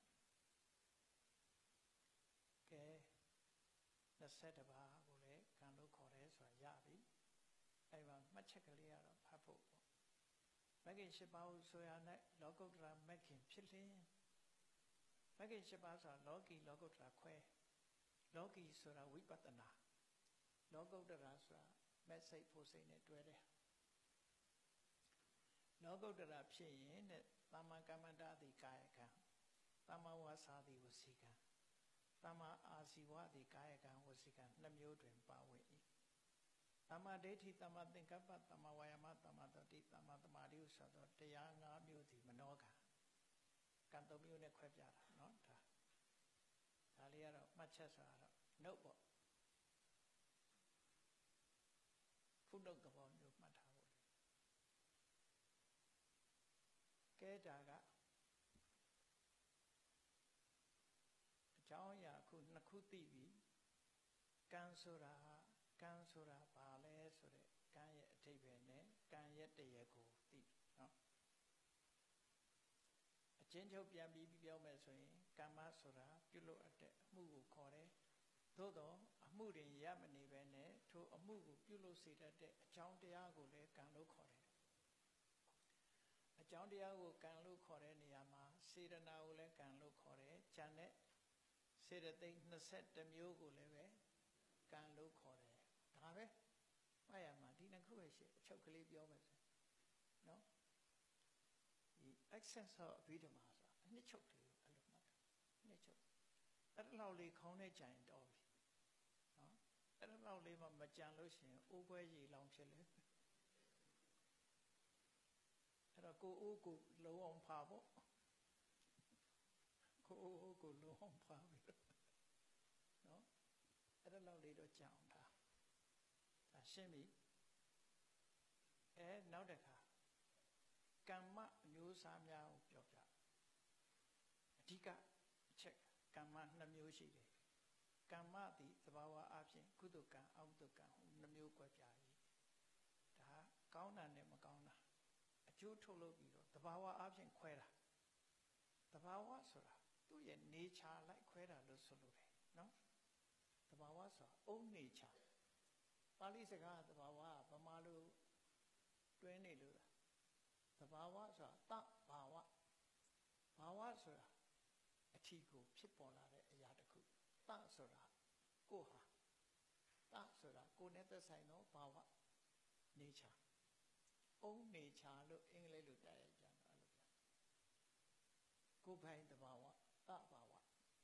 ကဲ22ပါးကိုလည်းကံလို့ခေါ်တယ်ဆိုတာရပြီအဲ့မှာမှတ်ချက်ကလေးကတော့ဖတ်ဖို့ပေါ့မဂ္ဂင်၈ပါးကိုဆိုရ၌လောကုတ္တရာမဂ္ဂင်ဖြစ်လျင်မဂ္ဂင်၈ပါးဆိုတာလောကီလောကုတ္တရာခွဲလောကီဆိုတာဝိပဿနာလောကုတ္တရာဆိုတာမဲ့စိတ်ဖို့စိတ်နဲ့တွဲတယ်လောကုတ္တရာဖြစ်ရင်တဲ့သမ္မာကမ္မန္တတိကာယကံသမ္မာဝါစာတိဝစီကံသမ္မာအာဇီဝတိကာယကံဝစီကံနှစ်မျိုးတွင်ပါဝင်၏သမ္မာဒိဋ္ဌိသမ္မာသင်္ကပ္ပသမ္မာဝါယာမသမ္မာတတိသမ္မာသမာဓိဆိုသောတရား၅မျိုးသည်မနောကံကံ၃မျိုးနဲ့ခွဲပြတာเนาะဒါလေးကတော့မှတ်ချက်ဆိုတော့နှုတ်ပေါ့ဖုနှုတ်သဘောမျိုးမှတ်ထားဖို့ကဲဒါကအကြောင်းအရာခုနှစ်ခုသိပြီကံဆိုတာဘာလဲဆိုတဲ့ကံရဲ့အဓိပ္ပာယ်နဲ့ကံရဲ့တရားကိုသိเนาะအချင်းချုပ်ပြန်ပြီးပြောမယ်ဆိုရင်ကမ္မဆိုတာပြုလုပ်အပ်တဲ့အမှုကိုခေါ်တယ်သို့တော့အမှုတွင်ရမနေပဲနဲ့ထိုအမှုကိုပြုလုပ်စေတတ်တဲ့အကြောင်းတရားကိုလည်းကံလို့ခေါ်တယ်အကြောင်းတရားကိုကံလို့ခေါ်တဲ့နေရာမှာစေတနာကိုလည်းကံလို့ခေါ်တယ်ဉာဏ်နဲ့စေတသိက်21မျိုးကိုလည်းပဲကံလို့ခေါ်တယ်ဒါပဲမှတ်ရမှာဒီနှစ်ခုပဲရှိအချုပ်ကလေးပြောမယ်ဆိုနော်ဒီ access ဟောအဘိဓမ္မာဆိုတာအနှစ်ချုပ်တယ်အဲ့လိုမှတ်တယ်နှစ်ချုပ်အဲ့ဒါလောက်လေးခေါင်းနဲ့ကြံရင်တော်ပြီနော်အဲ့ဒါလောက်လေးမှမကြံလို့ရှိရင်အိုးခွဲရေလောင်ဖြစ်လေအဲ့တော့ကိုအိုးကိုလုံးအောင်ဖာပေါ့ကိုအိုးကိုလုံးအောင်ဖာပြီးတော့နော်အဲ့ဒါလောက်လေးတော့ကြံအောင်ဒါရှင်းပြီနောက်တစ်ခါကမ္မအမျိုးအစားများကိုပြောပြအဓိကအချက်ကမ္မ2မျိုးရှိတယ်ကမ္မသည်သဘာဝအဖြစ်ကုသိုလ်ကံအကုသိုလ်ကံဟူ2မျိုးကွဲပြား၏ဒါကောင်းတာနဲ့မကောင်းတာအကျိုးထုတ်လုပ်ပြီးတော့သဘာဝအဖြစ်ခွဲတာသဘာဝဆိုတာသူ့ရဲ့ nature လိုက်ခွဲတာလို့ဆိုလိုတယ်နော်သဘာဝဆိုတာ own nature ပါဠိစကားသဘာဝဗမာလိုတွင်းနေလို့သဘာဝဆိုတာတဘာဝဘာဝဆိုတာအထီကိုဖြစ်ပေါ်လာတဲ့အရာတစ်ခုတဆိုတာကိုဟာတဆိုတာကိုနဲ့သက်ဆိုင်သောဘာဝ nature own nature လို့အင်္ဂလိပ်လိုကြားရကြတယ်အဲ့လိုပြကိုယ်ပိုင်သဘာဝတဘာဝ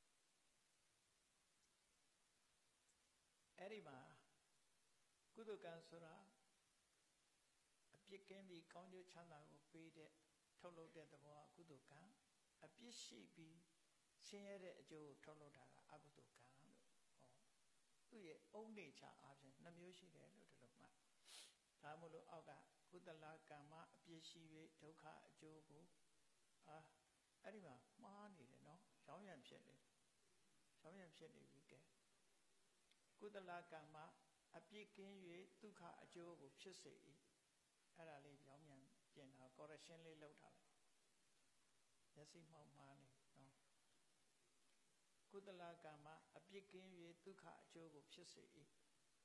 အဲ့ဒီမှာကုသိုလ်ကံဆိုတာအပြစ်ကင်းပြီးကောင်းကျိုးချမ်းသာကိုပေးတဲ့ထုတ်လုပ်တဲ့သဘောကကုသိုလ်ကံအပြစ်ရှိပြီးဆင်းရဲတဲ့အကျိုးကိုထုတ်လုပ်တာကအကုသိုလ်ကံလို့ဟောသူ့ရဲ့အုံနေချအားဖြင့်2မျိုးရှိတယ်လို့ဒီလိုမှတ်ဒါမို့လို့အောက်ကကုသလကမ္မအပြစ်ရှိ၍ဒုက္ခအကျိုးကိုအဲ့ဒီမှာမှားနေတယ်နော်ရောင်းရံဖြစ်နေပြီကဲကုသလကမ္မအပြစ်ကင်း၍ဒုက္ခအကျိုးကိုဖြစ်စေ၏အဲ့ဒါလေးပြောင်းပြန်ပြင်တာ correction လေးလုပ်ထားလိုက်မျက်စိမှောက်မှားနေနော်ကုသလကမ္မအပြစ်ကင်း၍ဒုက္ခအကျိုးကိုဖြစ်စေ၏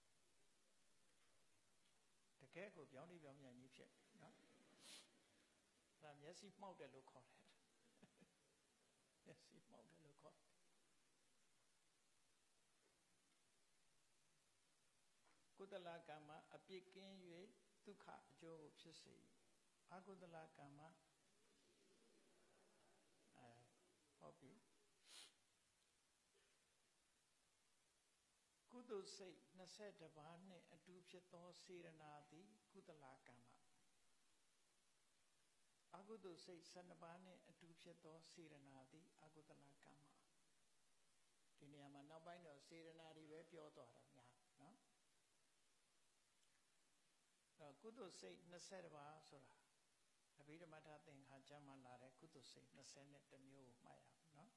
တကယ်ကိုပြောင်းပြန်ကြီးဖြစ်နော်ဒါမျက်စိမှောက်တယ်လို့ခေါ်တယ်မျက်စိမှောက်တယ်လို့ခေါ်ကုသလကမ္မအပြစ်ကင်း၍ဒုက္ခအကျိုးကိုဖြစ်စေ၏အကုသလကမ္မဟုတ်ပြီကုသိုလ်စိတ်22ပါးနှင့်အတူဖြစ်သောစေရနာသည်ကုသလကမ္မအကုသိုလ်စိတ်12ပါးနှင့်အတူဖြစ်သောစေရနာသည်အကုသလကမ္မဒီနေရာမှာနောက်ပိုင်းတော့စေရနာတွေပဲပြောသွားတာများနော်ကုသိုလ်စိတ်20ပါးဆိုတာအဘိဓမ္မထသင်္ခါကျမ်းမှာလာတဲ့ကုသိုလ်စိတ်21မျိုးကိုမှတ်ရအောင်နော်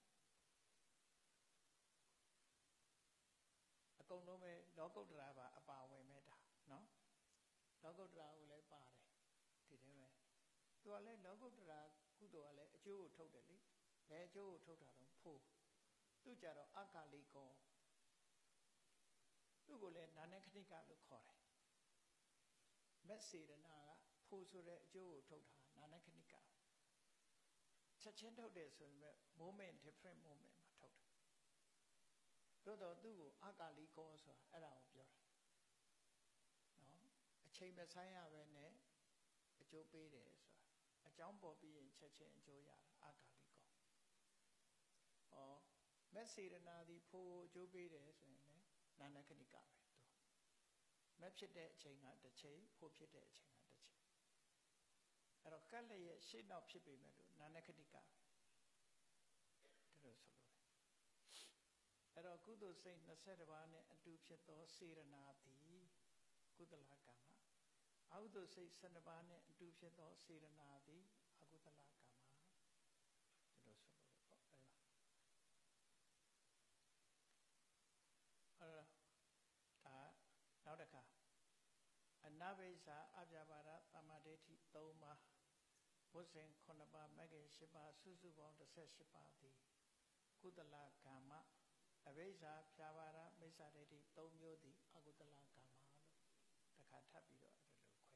အကုန်လုံးပဲလောကုတ္တရာပါအပါဝင်မဲ့တာနော်လောကုတ္တရာကိုလည်းပါတယ်ဒီထဲပဲသူကလည်းလောကုတ္တရာကုသိုလ်ကလည်းအကျိုးကိုထုတ်တယ်လေဘယ်အကျိုးကိုထုတ်တာတော့ဖို့သူကြတော့အကာလိကောသူ့ကိုလည်းနာနခဏိကလို့ခေါ်တယ်မက်စေရနာကဖို့ဆိုတဲ့အကျိုးကိုထုတ်တာနာနခဏိကချက်ချင်းထုတ်တယ်ဆိုရင် moment different moment မှာထုတ်တယ်သို့တော့သူ့ကိုအာကာလိကောဆိုတာအဲ့ဒါကိုပြောတာနော်အချိန်မဆိုင်ရပဲနဲ့အကျိုးပေးတယ်ဆိုတာအကြောင်းပေါ်ပြီးရင်ချက်ချင်းအကျိုးရတာအာကာလိကောဟောမက်စေရနာသည်ဖို့အကျိုးပေးတယ်ဆိုရင်လည်းနာနခဏိကပဲသူမက်ဖြစ်တဲ့အချိန်ကတစ်ချိန်ဖို့ဖြစ်တဲ့အချိန်ကတစ်ချိန်အဲ့တော့ကတ်လည်းရဲ့ရှေ့နောက်ဖြစ်ပေမဲ့လို့နာနခဏိကပဲဒါလို့ဆိုလို့အဲ့တော့ကုသိုလ်စိတ်20ပါးနဲ့အတူဖြစ်သောစေရနာသည်ကုသလကမ္မအကုသိုလ်စိတ်12ပါးနဲ့အတူဖြစ်သောစေရနာသည်အကုသလကမ္မဒါလို့ဆိုလို့ပေါ့အဲ့ဒါဒါနောက်တစ်ခါအနဘိဇာအပြာပါဒသမ္မာဒိဋ္ဌိ3ပါးဝဇ္ဇင်9ပါးမဂ္ဂင်10ပါးစုစုပေါင်း18ပါးသည်ကုသလကမ္မအဘိဇာဖြာပါဒမိစ္ဆာဒိဋ္ဌိ3မျိုးသည်အကုသလကမ္မလို့တခါထပ်ပြီးတော့အဲ့လိုခွဲ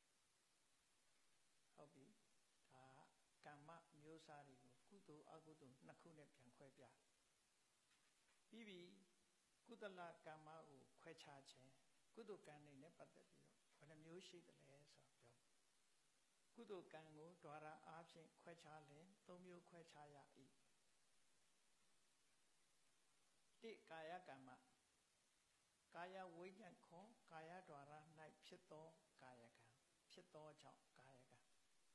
ဟုတ်ပြီဒါကမ္မမျိုးစားတွေကိုကုသိုလ်အကုသိုလ်နှစ်ခုနဲ့ပြန်ခွဲပြပြီးပြီကုသလကမ္မကိုခွဲခြားခြင်းကုသိုလ်ကံတွေနဲ့ပတ်သက်ပြီးတော့ဘယ်နှမျိုးရှိသလဲဆိုတော့ပြောကုသိုလ်ကံကို द्वार အားဖြင့်ခွဲခြားလင်3မျိုးခွဲခြားရ၏တိကာယကမ္မကာယဝိညာဉ်ခေါ်ကာယ द्वार ၌ဖြစ်သောကာယကံဖြစ်သောကြောင့်ကာယကံ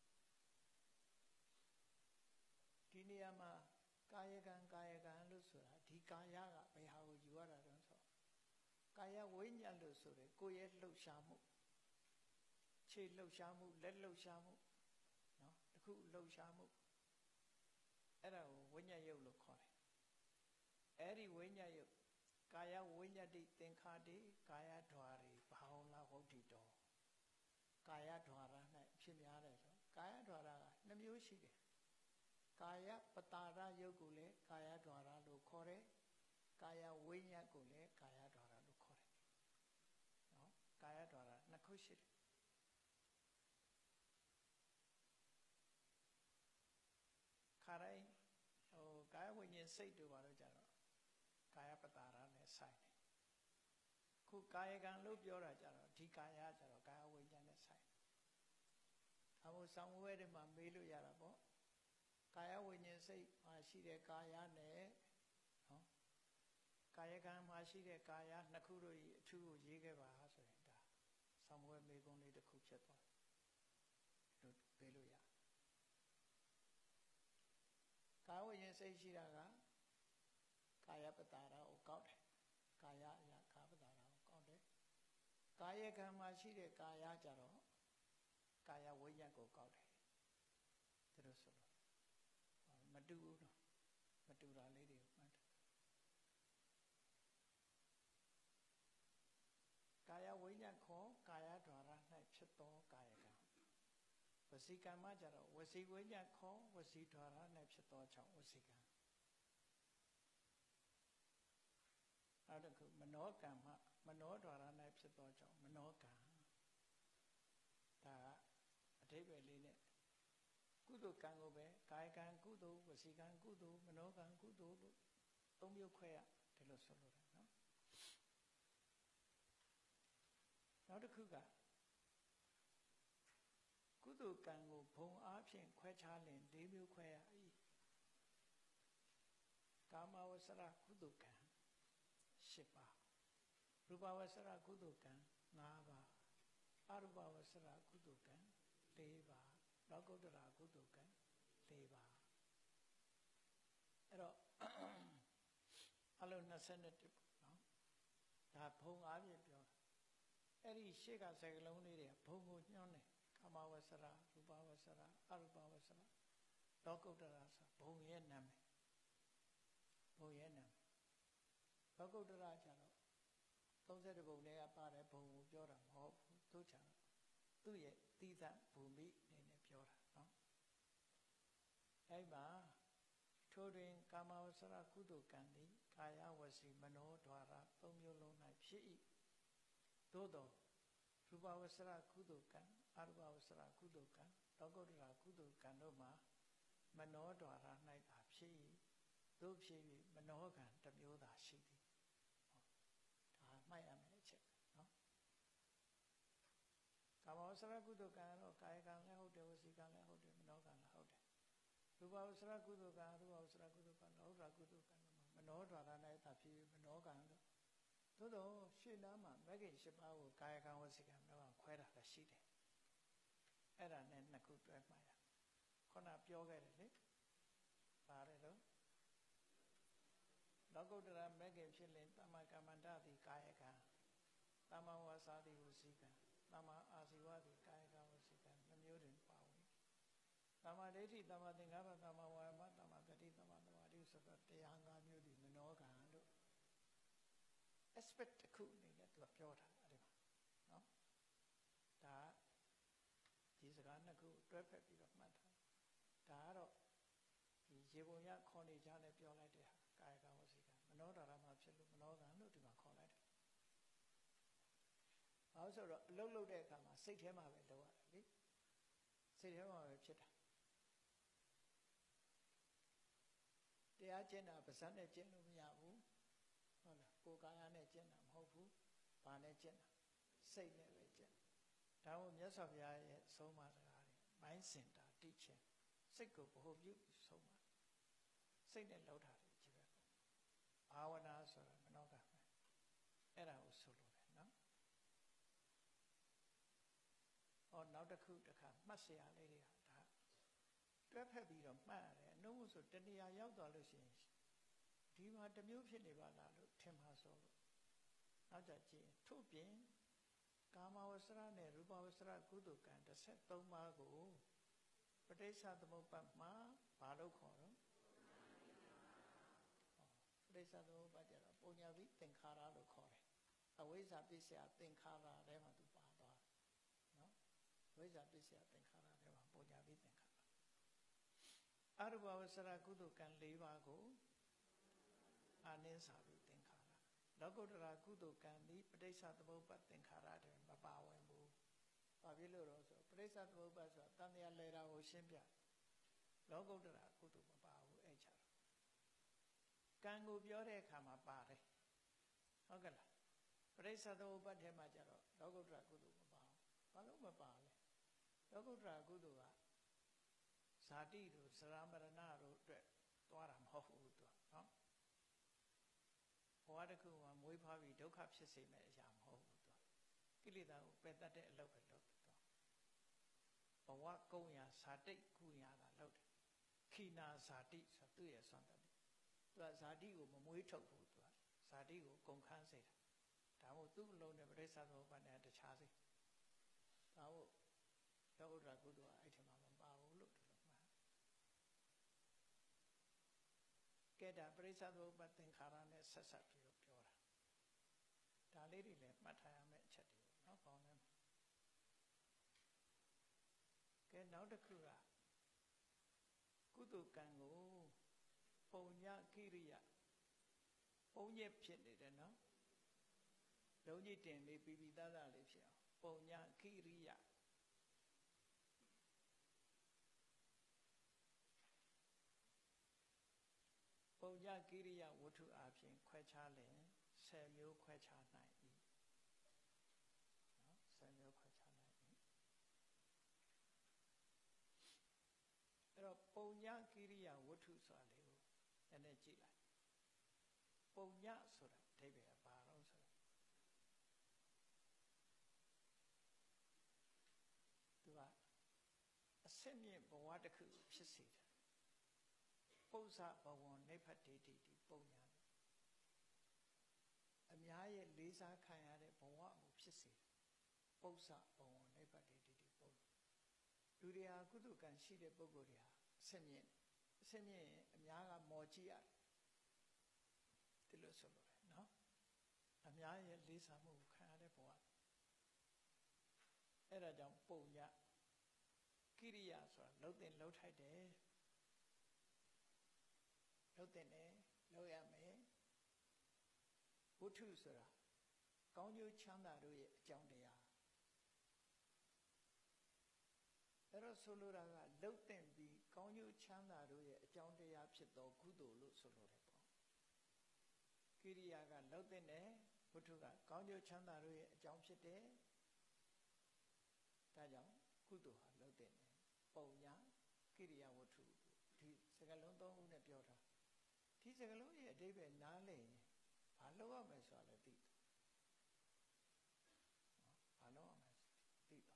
ဒီနေရာမှာကာယကံလို့ဆိုတာဒီကာယကဘယ်ဟာကိုယူရတာတုံးဆိုကာယဝိညာဉ်လို့ဆိုတယ်ကိုယ်ရဲ့လှုပ်ရှားမှုခြေလှုပ်ရှားမှုလက်လှုပ်ရှားမှုနော်တခုလှုပ်ရှားမှုအဲ့ဒါကိုဝိညာဉ်ယုတ်လို့ခေါ်တယ်အဲ့ဒီဝိညာဉ်ယုတ်ကာယဝိညာတိသင်္ခါတိကာယ द्वार ဘာဝလာဟုတ်တိတော်ကာယ द्वार ၌ဖြစ်များတယ်ဆိုကာယ द्वार က2မျိုးရှိတယ်ကာယပတာရယုတ်ကိုလည်းကာယ द्वार လို့ခေါ်တယ်ကာယဝိညာဉ်ကိုလည်းကာယ द्वार လို့ခေါ်တယ်နော်ကာယ द्वार 2ခုရှိတယ်ခါတိုင်းကာယဝိညာဉ်စိတ်တို့ဘာလို့ကြတော့ကာယပတာရနဲ့ဆိုင်တယ်ခုကာယကံလို့ပြောတာကြတော့ဒီကာယကြတော့ကာယဝိညာဉ်နဲ့ဆိုင်တယ်အမို့ဆောင်းဝဲတွေမှာမေးလို့ရတာပေါ့ကာယဝိညာဉ်စိတ်မှာရှိတဲ့ကာယနဲ့နော်ကာယကံမှာရှိတဲ့ကာယနှစ်ခုတို့အထူးကိုရေးခဲ့ပါဆိုရင်ဒါဆောင်းဝဲမေးခွန်းလေးတစ်ခုဖြစ်သွားတယ်လို့ပေးလို့ရကာယဝိညာဉ်စိတ်ရှိတာကကာယပတာရကိုကောက်တယ်ကာယအရာကာပတာရကိုကောက်တယ်ကာယကံမှာရှိတဲ့ကာယကြတော့ကာယဝိညာဉ်ကိုကောက်တယ်ဒါလို့ဆိုလို့မတူဘူးနော်မတူတာလေးတွေမှတ်တယ်ကာယဝိညာဉ်ခေါ်ကာယ द्वार ၌ဖြစ်သောကာယကံဝစီကံမှာကြတော့ဝစီဝိညာဉ်ခေါ်ဝစီ द्वार ၌ဖြစ်သောကြောင့်ဝစီကံနောက်တစ်ခုမနောကံမှာမနော द्वार ၌ဖြစ်သောကြောင့်မနောကံဒါအဓိပ္ပာယ်လေးနဲ့ကုသိုလ်ကံကိုပဲကာယကံကုသိုလ်ဝစီကံကုသိုလ်မနောကံကုသိုလ်လို့3မျိုးခွဲရဒီလိုဆိုလို့ရတယ်နော်နောက်တစ်ခုကကုသိုလ်ကံကိုဘုံအားဖြင့်ခွဲခြားလင်4မျိုးခွဲရ၏ကာမဝဆရကုသိုလ်ကံ10ပါးရူပဝဆရကုသိုလ်ကံ5ပါးအရူပဝဆရကုသိုလ်ကံ4ပါးလောကုတ္တရာကုသိုလ်ကံ4ပါးအဲ့တော့အလုံး21ပေါ့နော်ဒါဘုံအားဖြင့်ပြောတာအဲ့ဒီရှေ့ကစကလုံးလေးတွေဘုံကိုညွှန်းတယ်ကာမဝဆရရူပဝဆရအရူပဝဆရလောကုတ္တရာဆိုဘုံရဲ့နာမည်ဘုံရဲ့နာမည်လောကုတ္တရာကျတော့30ဘုံတွေကပါတယ်ဘုံကိုပြောတာမဟုတ်ဘူးသူချာသူ့ရဲ့သီးသန့်ဘူမိအနေနဲ့ပြောတာနော်အဲ့မှာထိုတွင်ကာမဝဆရကုသိုလ်ကံသည်ကာယဝစီမနော द्वार 3မျိုးလုံး၌ဖြစ်၏သို့သောရူပဝဆရကုသိုလ်ကံအရူပဝဆရကုသိုလ်ကံလောကုတ္တရာကုသိုလ်ကံတို့မှာမနောဒွါရ၌သာဖြစ်သို့ဖြစ်၍မနောကံတစ်မျိုးသာရှိသည်ဒါမှတ်ရမယ်အချက်နော်ကာမဝဆရကုသိုလ်ကံတော့ကာယကံလည်းဟုတ်တယ်ဝစီကံလည်းဟုတ်တယ်မနောကံလည်းဟုတ်တယ်ရူပဝဆရကုသိုလ်ကံရူပဝဆရကုသိုလ်ကံလောကကုသိုလ်ကံမနောဒွါရ၌သာဖြစ်၍မနောကံတော့သို့တော့ရှေ့နားမှာမဂ္ဂင်၈ပါးကိုကာယကံဝစီကံမနောကံခွဲတာလည်းရှိတယ်အဲ့ဒါနဲ့နှစ်ခုတွဲမှတ်ရခုနပြောခဲ့တယ်လေပါတယ်တော့လောကုတ္တရာမဂ္ဂင်ဖြစ်လင်တမ္မာကမ္မန္တသည်ကာယကံတမ္မာဝါစာသည်ဝစီကံတမ္မာအာဇီဝသည်ကာယကံဝစီကံနှမျိုးတွင်ပါဝင်တမ္မာဒိဋ္ဌိတမ္မာသင်္ကပ္ပတမ္မာဝါယမတမ္မာဂတိတမ္မာသမာဓိဆိုတော့တရား၅မျိုးသည်မနောကံလို့ aspect တစ်ခုအနေနဲ့သူကပြောတာအဲ့ဒီမှာနော်ဒါဒီစကားနှစ်ခုတွဲဖက်ပြီးတော့မှတ်ထားဒါကတော့ဒီရေပုံရခေါ်နေကြနဲ့ပြောလိုက်တဲ့ဟာကာယကံဝစီကံမနောဒွါရမှာဖြစ်လို့မနောကံလို့ဒီမှာခေါ်လိုက်တယ်။ဘာလို့ဆိုတော့အလုတ်လုတ်တဲ့အခါမှာစိတ်ထဲမှာပဲလုပ်ရတယ်လေ။စိတ်ထဲမှာပဲဖြစ်တာ။တရားကျင့်တာပါးစပ်နဲ့ကျင့်လို့မရဘူး။ဟုတ်လား။ကိုယ်ကာယနဲ့ကျင့်တာမဟုတ်ဘူး။ဘာနဲ့ကျင့်တာစိတ်နဲ့ပဲကျင့်။ဒါမို့မြတ်စွာဘုရားရဲ့ဆုံးမစကားတွေmind center တိချင်းစိတ်ကိုဗဟုပြုဆုံးမစိတ်နဲ့လောက်တာတွေကြီးပဲ။ဘာဝနာဆိုတာမနောကံပဲ။အဲ့ဒါကိုဆိုလိုတယ်နော်။ဟောနောက်တစ်ခုတစ်ခါမှတ်စရာလေးတွေကဒါတွဲဖက်ပြီးတော့မှတ်ရတယ်အနှုတ်ဆိုတဏှာရောက်သွားလို့ရှိရင်ဒီမှာတစ်မျိုးဖြစ်နေပါလားလို့ထင်ပါဆိုလို့နောက်ကြကြည့်ထို့ပြင်ကာမဝဆရနဲ့ရူပဝဆရကုသိုလ်ကံ13ပါးကိုပဋိစ္စသမုပ္ပါဒ်မှာဘာလို့ခေါ်တော့ပဋိစ္စသမုပ္ပါဒ်ကျတော့ပုညဝိသင်္ခါရလို့ခေါ်တယ်အဝိဇ္ဇာပစ္စယသင်္ခါရထဲမှာသူပါသွားတယ်နော်ဝိဇ္ဇာပစ္စယသင်္ခါရထဲမှာပုညဝိသင်္ခါရအရူပဝဆရကုသိုလ်ကံ၄ပါးကိုအာနိသဝိသင်္ခါရလောကုတ္တရာကုသိုလ်ကံသည်ပဋိစ္စသမုပ္ပါဒ်သင်္ခါရတွင်မပါဝင်ဘူးဘာဖြစ်လို့လဲဆိုပဋိစ္စသမုပ္ပါဒ်ဆိုတာတန်တရားလဲတာကိုရှင်းပြလောကုတ္တရာကုသိုလ်မပါဘူးအဲ့ချာကံကိုပြောတဲ့အခါမှာပါတယ်ဟုတ်ကဲ့လားပဋိစ္စသမုပ္ပါဒ်ထဲမှာကျတော့လောကုတ္တရာကုသိုလ်မပါဘူးဘာလို့မပါလဲလောကုတ္တရာကုသိုလ်ကဇာတိတို့သရမရဏတို့အတွက်သွားတာမဟုတ်ဘူးသူနော်ဘဝတစ်ခုမှာမွေးဖွားပြီးဒုက္ခဖြစ်စေမယ့်အရာမဟုတ်ဘူးသူကိလေသာကိုပယ်တတ်တဲ့အလုပ်ပဲလုပ်တယ်သူဘဝကုံရာဇာတိကုရာတာလုပ်တယ်ခိနာဇာတိဆိုသူ့ရဲ့ဆွမ်းတတ်တယ်သူကဇာတိကိုမမွေးထုတ်ဘူးသူကဇာတိကိုကုန်ခန်းစေတာဒါမို့သူ့အလုံးနဲ့ပဋိစ္စသမုပ္ပါဒ်နဲ့တခြားစေဒါမို့လောကုတ္တရာကုသိုလ်ကအဲ့ထက်မှမပါဘူးလို့ဒီလိုမှတ်ကဲဒါပဋိစ္စသမုပ္ပါဒ်သင်္ခါရနဲ့ဆက်ဆက်ပြီးတော့ပြောတာဒါလေးတွေလည်းမှတ်ထားရမယ့်အချက်တွေနော်ပေါင်းနေမှာကဲနောက်တစ်ခုကကုသိုလ်ကံကိုပုံညကိရိယပုံညက်ဖြစ်နေတယ်နော်လုံးကြီးတင်လေးပြီးပြီးသားသားလေးဖြစ်အောင်ပုံညကိရိယပုံညကိရိယဝတ္ထုအပြင်ခွဲခြားလင်10မျိုးခွဲခြားနိုင်၏နော်10မျိုးခွဲခြားနိုင်၏အဲ့တော့ပုံညကိရိယဝတ္ထုဆိုတာလေးကိုနည်းနည်းကြည့်လိုက်ပုံညဆိုတာအဓိပ္ပာယ်ဘာလို့ဆိုတော့သူကအစစ်မြင့်ဘဝတစ်ခုဖြစ်စေတယ်ပု္ပ္ပဘဝနိဗ္ဗတေတိတိပုံညာအများရဲ့လေးစားခံရတဲ့ဘဝကိုဖြစ်စေတယ်ပု္ပ္ပဘဝနိဗ္ဗတေတိတိပုံလူတွေဟာကုသကံရှိတဲ့ပုဂ္ဂိုလ်တွေဟာအစစ်မြင့်အများကမော်ကြည့်ရတယ်ဒီလိုဆိုလို့လေနော်အများရဲ့လေးစားမှုကိုခံရတဲ့ဘဝအဲ့ဒါကြောင့်ပုံညာကိရိယာဆိုတာလှုပ်တင်လှုပ်ထိုက်တယ်လှုပ်တင်တယ်လှုပ်ရမယ်ဝတ္ထုဆိုတာကောင်းကျိုးချမ်းသာတို့ရဲ့အကြောင်းတရားအဲ့တော့ဆိုလိုတာကလှုပ်တင်ပြီးကောင်းကျိုးချမ်းသာတို့ရဲ့အကြောင်းတရားဖြစ်သောကုသိုလ်လို့ဆိုလိုတယ်ပေါ့ကိရိယာကလှုပ်တဲ့နဲ့ဝတ္ထုကကောင်းကျိုးချမ်းသာတို့ရဲ့အကြောင်းဖြစ်တယ်ဒါကြောင့်ကုသိုလ်ဟာလှုပ်တဲ့နဲ့ပုံညာကိရိယာဝတ္ထုဒီစကားလုံးသုံးခုနဲ့ပြောတာဒီစကားလုံးရဲ့အဓိပ္ပာယ်နားလည်ရင်ဘာလုပ်ရမလဲဆိုတာလည်းသိတယ်ဘာလုပ်ရမလဲသိတော့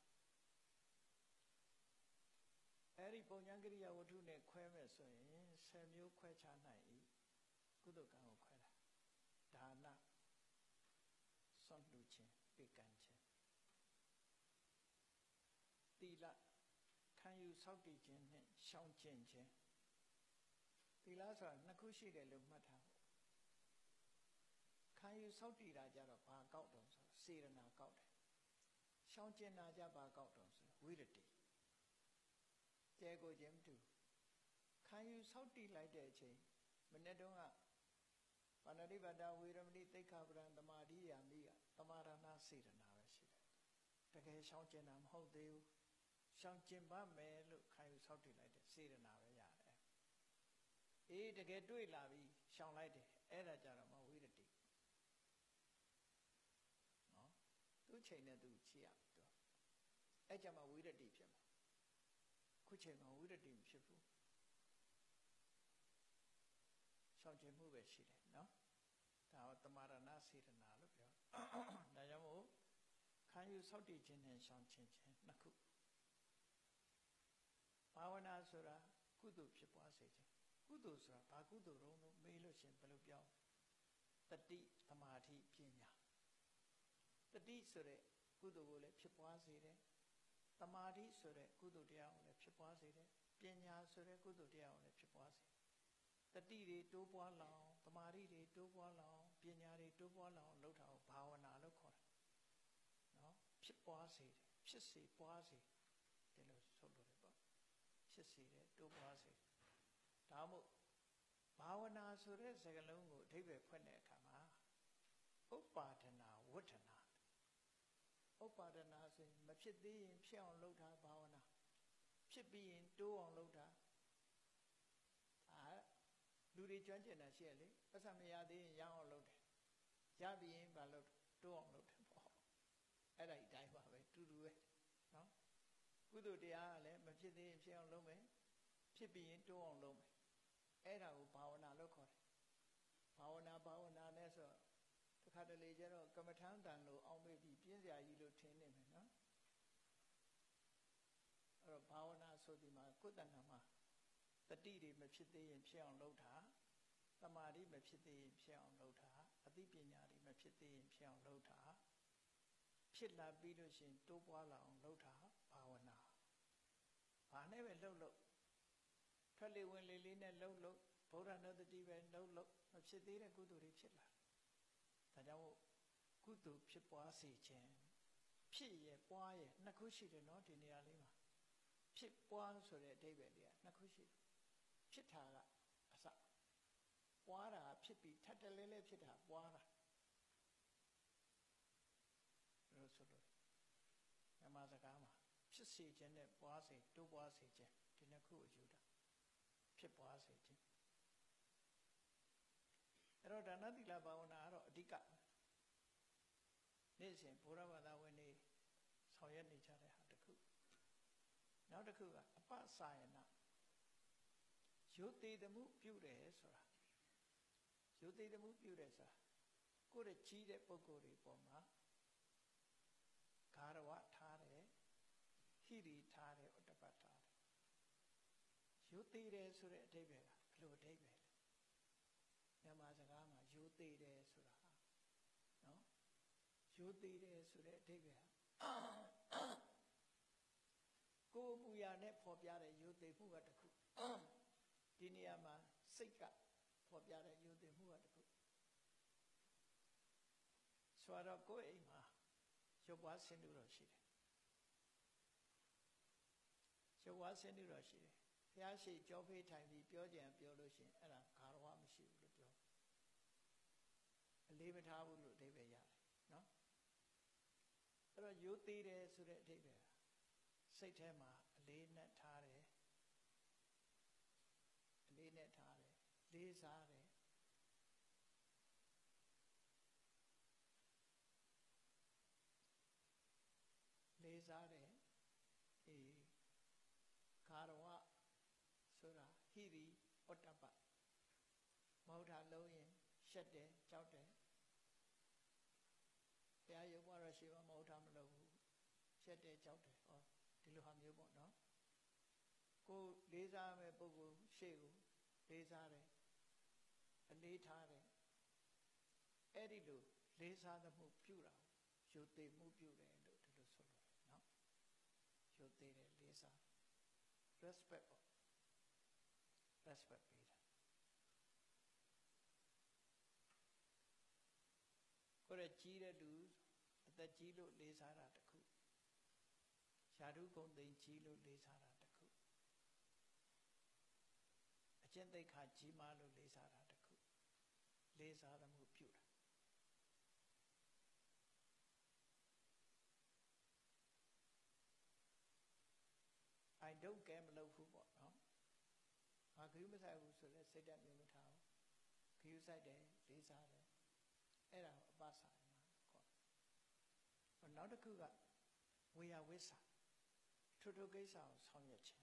အဲ့ဒီပုံညာကိရိယာဝတ္ထုနဲ့ခွဲမဲ့ဆိုရင်10မျိုးခွဲခြားနိုင်၏ကုသိုလ်ကံကိုခွဲတာဒါနစွန့်လူခြင်းပေးကမ်းခြင်းသီလခံယူဆောက်တည်ခြင်းနဲ့ရှောင်ကျဉ်ခြင်းသီလဆိုတာနှစ်ခုရှိတယ်လို့မှတ်ထားဖို့ခံယူဆောက်တည်တာကြတော့ဘာကောက်တုံးဆိုစေရနာကောက်တယ်ရှောင်ကျဉ်တာကြဘာကောက်တုံးဆိုဝိရတိကျဲကိုခြင်းမတူခံယူဆောက်တည်လိုက်တဲ့အချိန်မနေ့တုန်းကပါဏာတိပါဒဝေရမဏိသိက္ခာပဒံသမာဓိယာမိကသမာရဏစေရနာပဲရှိတယ်တကယ်ရှောင်ကျဉ်တာမဟုတ်သေးဘူးရှောင်ကျဉ်ပါမယ်လို့ခံယူဆောက်တည်လိုက်တဲ့စေရနာပဲရတယ်အေးတကယ်တွေ့လာပြီရှောင်လိုက်တယ်အဲ့ဒါကြတော့မဝိရတိနော်သူ့ချိန်နဲ့သူချီရသူအဲ့ကြမှာဝိရတိဖြစ်မှာခုချိန်မှာဝိရတိမဖြစ်ဘူးရှောင်ကျဉ်မှုပဲရှိတယ်နော်ဒါကသမာရဏစေရနာလို့ပြောဒါကြောင့်မို့ခံယူဆောက်တည်ခြင်းနဲ့ရှောင်ကျဉ်ခြင်းနှစ်ခုဘာဝနာဆိုတာကုသိုလ်ဖြစ်ပွားစေခြင်းကုသိုလ်ဆိုတာဘာကုသိုလ်တော့မေးလို့ရှင်ဘယ်လိုပြောတတိသမာဓိပညာတတိဆိုတဲ့ကုသိုလ်ကိုလည်းဖြစ်ပွားစေတယ်သမာဓိဆိုတဲ့ကုသိုလ်တရားကိုလည်းဖြစ်ပွားစေတယ်ပညာဆိုတဲ့ကုသိုလ်တရားကိုလည်းဖြစ်ပွားစေတယ်တတိတွေတိုးပွားလောင်သမာဓိတွေတိုးပွားလောင်ပညာတွေတိုးပွားလောင်လှုပ်တာကိုဘာဝနာလို့ခေါ်တယ်နော်ဖြစ်ပွားစေတယ်ဖြစ်စေပွားစေတယ်လို့ဆိုလိုတယ်ပေါ့ဖြစ်စေတယ်တိုးပွားစေဒါမို့ဘာဝနာဆိုတဲ့စကားလုံးကိုအဓိပ္ပာယ်ဖွင့်တဲ့အခါမှာဥပ္ပါဒနာဝဋ္ဌနာဥပ္ပါဒနာဆိုရင်မဖြစ်သေးရင်ဖြစ်အောင်လုပ်တာဘာဝနာဖြစ်ပြီးရင်တိုးအောင်လုပ်တာလူတွေကျွမ်းကျင်တာရှိရလေပတ်စံမရသေးရင်ရအောင်လုပ်တယ်ရပြီးရင်မလုပ်တိုးအောင်လုပ်တယ်ပေါ့အဲ့ဒါဒီတိုင်းပါပဲတူတူပဲနော်ကုသိုလ်တရားကလည်းမဖြစ်သေးရင်ဖြစ်အောင်လုပ်မယ်ဖြစ်ပြီးရင်တိုးအောင်လုပ်မယ်အဲ့ဒါကိုဘာဝနာလို့ခေါ်တယ်ဘာဝနာနဲ့ဆိုတခါတလေကျတော့ကမ္မထမ်းတန်လို့အောင်းမေ့ပြီးပြင်းစရာကြီးလို့ထင်နေမယ်နော်အဲ့တော့ဘာဝနာဆိုဒီမှာကိုယ်တဏ္ဍာမှာတတိတွေမဖြစ်သေးရင်ဖြစ်အောင်လုပ်တာသမာဓိမဖြစ်သေးရင်ဖြစ်အောင်လုပ်တာအသိပညာတွေမဖြစ်သေးရင်ဖြစ်အောင်လုပ်တာဖြစ်လာပြီးလို့ရှိရင်တိုးပွားလာအောင်လုပ်တာဘာဝနာဘာနဲ့ပဲလှုပ်ထွက်လေဝင်လေလေးနဲ့လှုပ်ဗုဒ္ဓနုတ္တိပဲလှုပ်မဖြစ်သေးတဲ့ကုသိုလ်တွေဖြစ်လာဒါကြောင့်ကုသိုလ်ဖြစ်ပွားစေခြင်းဖြစ်ရပွားရနှစ်ခုရှိတယ်နော်ဒီနေရာလေးမှာဖြစ်ပွားဆိုတဲ့အဓိပ္ပာယ်လေးကနှစ်ခုရှိတယ်ဖြစ်တာကအစပွားတာဖြစ်ပြီးထပ်တလဲလဲဖြစ်တာပွားတာလို့ဆိုလို့မြန်မာစကားမှာဖြစ်စေခြင်းနဲ့ပွားစေတိုးပွားစေခြင်းဒီနှစ်ခုအယူတာဖြစ်ပွားစေခြင်းအဲ့တော့ဒါနသီလဘာဝနာကတော့အဓိကနေ့စဉ်ဘုရားဘာသာဝင်တွေဆောင်ရွက်နေကြတဲ့ဟာတစ်ခုနောက်တစ်ခုကအပ္ပစာယနာယုတ်တိတမှုပြုတယ်ဆိုတာယုတ်တိတမှုပြုတယ်ဆိုတာကိုယ့်ရဲ့ကြီးတဲ့ပုဂ္ဂိုလ်တွေပေါ်မှာဂါရဝထားတယ်ဟိရိထားတယ်ဥတ္တပထားတယ်ယုတ်တိတယ်ဆိုတဲ့အဓိပ္ပာယ်ကဘယ်လိုအဓိပ္ပာယ်လဲမြန်မာစကားမှာယုတ်တိတယ်ဆိုတာဟာနော်ယုတ်တိတယ်ဆိုတဲ့အဓိပ္ပာယ်ကိုယ်မူရာနဲ့ဖော်ပြတဲ့ယုတ်တိမှုကတခုဒီနေရာမှာစိတ်ကဖော်ပြတဲ့ယုတ်တိမှုကတခုဆိုတော့ကိုယ်အိမ်မှာရုပ်ဝါဆင်းတုတော်ရှိတယ်ရုပ်ဝါဆင်းတုတော်ရှိတယ်ဘုရားရှိကြောဖေးထိုင်ပြီးပြောကြံပြောလို့ရှိရင်အဲ့ဒါဂါရဝမရှိဘူးလို့ပြောအလေးမထားဘူးလို့အဓိပ္ပာယ်ရတယ်နော်အဲ့တော့ယုတ်သေးတယ်ဆိုတဲ့အဓိပ္ပာယ်စိတ်ထဲမှာအလေးနဲ့ထားတယ်လေးစားတယ်လေးစားတယ်ခါရဝဆိုတာဟိရိဩတ္တပမဟုတ်တာလုံးရင်ရှက်တယ်ကြောက်တယ်ဘုရားရုပ်ကတော့ရှိမှမဟုတ်တာမလုပ်ဘူးရှက်တယ်ကြောက်တယ်ဟောဒီလိုဟာမျိုးပေါ့နော်ကိုလေးစားမဲ့ပုဂ္ဂိုလ်ရှေ့ကိုလေးစားတယ်အလေးထားတယ်အဲ့ဒီလိုလေးစားသမှုပြုတာယူသေးမှုပြုတယ်လို့ဒီလိုဆိုလို့နော်ယူသေးတယ်လေးစား respect ပေါ့ respect ပေးတာကိုယ်ကြီးတဲ့လူအသက်ကြီးလို့လေးစားတာတခုယာဓုဂုံသိမ်ကြီးလို့လေးစားတာတခုအကျင့်သိက္ခာကြီးမားလို့လေးစားတာတခုလေးစားသမှုပြုတာI don't care မလုပ်ဘူးပေါ့နော်ငါခရူးမဆိုင်ဘူးဆိုလဲစိတ်ဓာတ်မျိုးမထားဘူးခရူးဆိုင်တယ်လေးစားတယ်အဲ့ဒါကိုအပ္ပစာရမှာခေါ်တယ်နောက်တစ်ခုကဝေယဝိဆာထိုကိစ္စကိုဆောင်ရွက်ခြင်း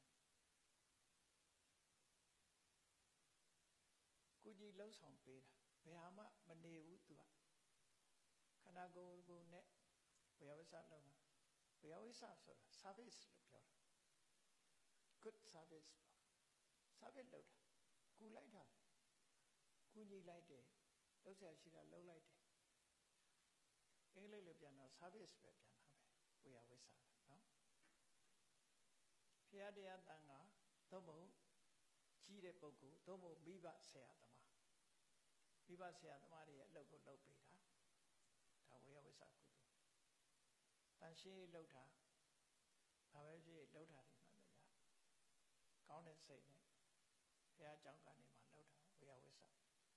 ကုကြီးလှုပ်ဆောင်ပေးတာဘယ်ဟာမှမနေဘူးသူကခန္ဓာကိုယ်ကိုနဲ့ဝေယဝိဆာလုပ်မှာဝေယဝိဆာဆိုတာ service လို့ပြောတာ good service service လုပ်တာကူလိုက်တာကူညီလိုက်တယ်လုပ်ဆရာရှိတာလုပ်လိုက်တယ်အင်္ဂလိပ်လိုပြန်တော့ service ပဲပြန်တာပဲဝေယဝိဆာနော်ဖျားတရားတန်ခါသို့မဟုတ်ကြီးတဲ့ပုဂ္ဂိုလ်သို့မဟုတ်မိဘဆရာသမားမိဘဆရာသမားတွေရဲ့အလုပ်ကိုလုပ်ပေးတာဒါဝေယဝိဆာကုသိုလ်တန်ရှင်းလုပ်တာဘာပဲဖြစ်လုပ်တာဒီမှာလည်းကောင်းတဲ့စိတ်နဲ့ဘုရားကျောင်းကနေမှလုပ်တာဝေယဝိဆာ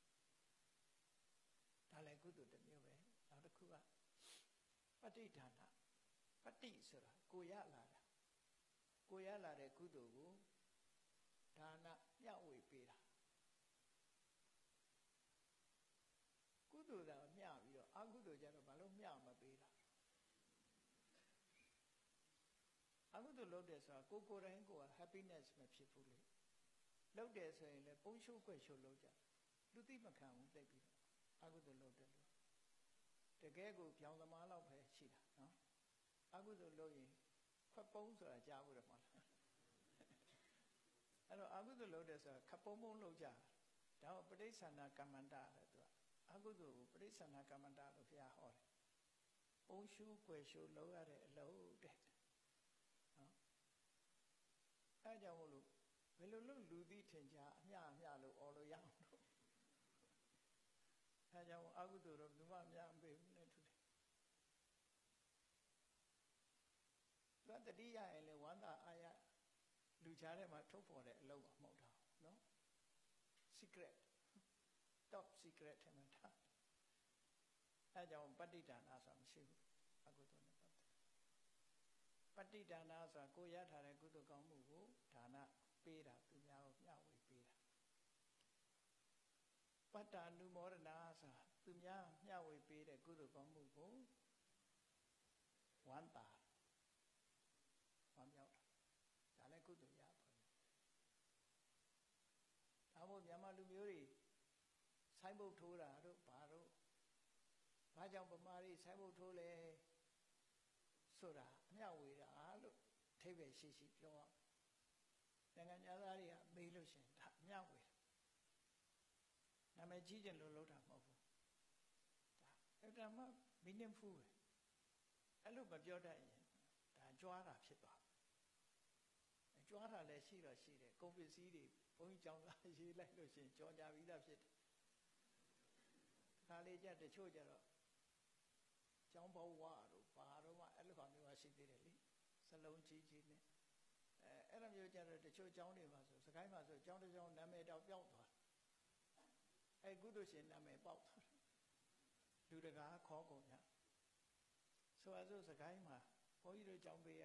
ဒါလည်းကုသိုလ်တစ်မျိုးပဲနောက်တစ်ခုကပဋိဒါနပဋိဆိုတာကိုရလာတာကိုရလာတဲ့ကုသိုလ်ကိုဒါနမျှဝေပေးတာကုသိုလ်ကမျှပြီးတော့အကုသိုလ်ကျတော့ဘာလို့မျှမပေးတာအကုသိုလ်လုပ်တယ်ဆိုတာကိုယ်တိုင်ကိုယ်က happiness မဖြစ်ဘူးလေလုပ်တယ်ဆိုရင်လည်းပုံရှုပ်ွက်ရှုပ်လုပ်ကြလူသိမခံဘူးတိတ်ပြီးတော့အကုသိုလ်လုပ်တယ်လို့တကယ်ကိုပြောင်းသမားလောက်ပဲရှိတာနော်အကုသိုလ်လုပ်ရင်ခွက်ပုံးဆိုတာကြားဘူးတယ်မဟုတ်လားအဲ့တော့အကုသိုလ်လုပ်တယ်ဆိုတာခပ်ပုံးပုံးလုပ်ကြဒါကပဋိစ္ဆန္ဒကမ္မန္တတဲ့သူကအကုသိုလ်ကိုပဋိစ္ဆန္ဒကမ္မန္တလို့ဘုရားဟောတယ်ပုံရှုပ်ွက်ရှုပ်လုပ်ရတဲ့အလုပ်တဲ့နော်အဲကြောင့်မို့လို့ဘယ်လိုလုပ်လူသိထင်ကြအမျှလို့អော်လို့ရအောင်လို့အဲကြောင့်အကုသိုလ်တော့ဘယ်မှမရပေးဘူးနဲ့ထူတယ်သူကတတိယရင်လေဝန္တာအာရလူကြားထဲမှာထုတ်ပေါ်တဲ့အလုပ်မဟုတ်တာနော် secret top secret ထဲမှာထားအဲကြောင့်ပဋိဒါနဆိုတာမရှိဘူးအကုသိုလ်နဲ့ပတ်သက်ပဋိဒါနဆိုတာကိုရထားတဲ့ကုသိုလ်ကောင်းမှုကိုဒါနပေးတာသူများကိုမျှဝေပေးတာပတ္တာနုမောဒနာဆိုတာသူများမျှဝေပေးတဲ့ကုသိုလ်ကောင်းမှုကိုဝမ်းသာဝမ်းမြောက်တာဒါလည်းကုသိုလ်ရပါဘူးဒါမို့မြန်မာလူမျိုးတွေဆိုင်းဘုတ်ထိုးတာတို့ဘာကြောင့်ဗမာတွေဆိုင်းဘုတ်ထိုးလဲဆိုတာအမျှဝေတာလို့အဓိပ္ပာယ်ရှိပြောရနိုင်ငံသားတွေကမေးလို့ရှိရင်ဒါအမျှဝေနာမည်ကြီးကျင်လို့လုပ်တာမဟုတ်ဘူးဒါအဲ့ဒါမှ meaningful ပဲအဲ့လိုမပြောတတ်ရင်ဒါကြွားတာဖြစ်သွားကြွားတာလည်းရှိတော့ရှိတယ်ကုန်ပစ္စည်းတွေဘုန်းကြီးကျောင်းသားရေးလိုက်လို့ရှိရင်ကြော်ကြပြီးသားဖြစ်တယ်ခါလေးကြတချို့ကြတော့ကျောင်းဘဝတို့ဘာတော့မှအဲ့လိုဟာမျိုးရှိသေးတယ်လေစလုံးကြီးနဲ့အဲ့လိုမျိုးကြတော့တချို့ကျောင်းတွေမှာဆိုစကိုင်းမှာဆိုကျောင်းတစ်ကျောင်းနာမည်တောင်ပြောက်သွားအဲ့ကုသိုလ်ရှင်နာမည်ပေါက်သွားလူတကာခေါ်ကုန်ညဆိုအစို့စကိုင်းမှာဘုန်းကြီးတို့ကျောင်းပေးရ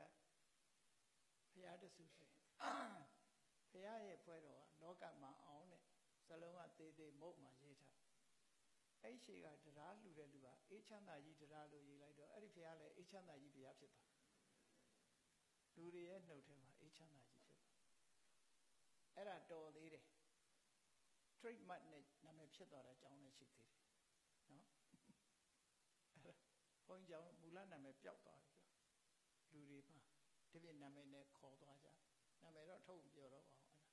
ဖရာတဆူရှင်ဖရာရဲ့ဖွဲတော်ကလောကမှာအောင်တဲ့စလုံးကသေးသေးမုတ်မှရေးထားအဲ့ရှိကတရားလှူတဲ့လူကအေးချမ်းသာကြီးတရားလို့ရေးလိုက်တော့အဲ့ဒီဘုရားလည်းအေးချမ်းသာကြီးဘုရားဖြစ်သွားလူတွေရဲ့နှုတ်ထဲမှာအေးချမ်းသာကြီးဖြစ်သွားအဲ့ဒါတော်သေးတယ် trademark နဲ့နာမည်ဖြစ်သွားတဲ့အကြောင်းလည်းရှိသေးတယ်နော်အဲ့ဘုန်းကြီးကြောင့်မူလနာမည်ပျောက်သွားပြီလူတွေမှာဒီပြနာမည်နဲ့ခေါ်သွားကြနာမည်တော့ထုတ်ပြောတော့ပါအောင်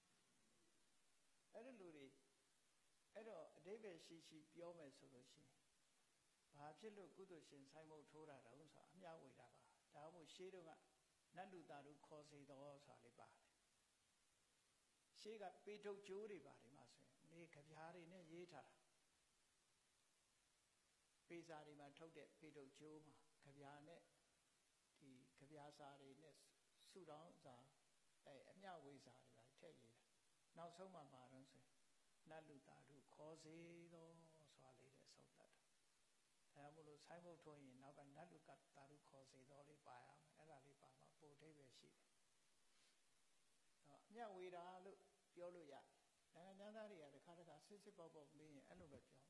အဲ့ဒါလူတွေအဲ့တော့အတိပ္ပယ်ရှိရှိပြောမယ်ဆိုလို့ရှိရင်ဘာဖြစ်လို့ကုသိုလ်ရှင်ဆိုင်မုတ်ထိုးတာတော့ဆိုတာအမြဝေတာပါဒါမှမဟုတ်ရှေးတုန်းကနတ်လူသားတို့ခေါ်စေတော်ဆိုတာလေးပါတယ်ရှေးကပေထုတ်ကျိုးတွေပါတယ်မှာဆိုရင်ဒီကြပြားတွေနဲ့ရေးထားတာပေစာတွေမှာထုတ်တဲ့ပေထုတ်ကျိုးမှာကြပြားနဲ့ဒီကြပြားစာတွေနဲ့စုတောင်းစာအမြဝေစာတွေပါထည့်ရေးတာနောက်ဆုံးမှာပါတော့ဆိုနတ်လူသားတို့ခေါ်စေတော်ဆိုတာလေးနဲ့ဆုံးတတ်တာဒါမှမဟုတ်ဆိုင်းဖို့ထိုးရင်နောက်ကနတ်လူကသားတို့ခေါ်စေတော်လေးပါရမယ်အဲ့ဒါလေးပါမှာပို့ထိပ်ပဲရှိတယ်အမြဝေတာလို့ပြောလို့ရနိုင်ငံသားတွေကတခါတခါစစ်စစ်ပေါက်ပေါက်မေးရင်အဲ့လိုပဲပြော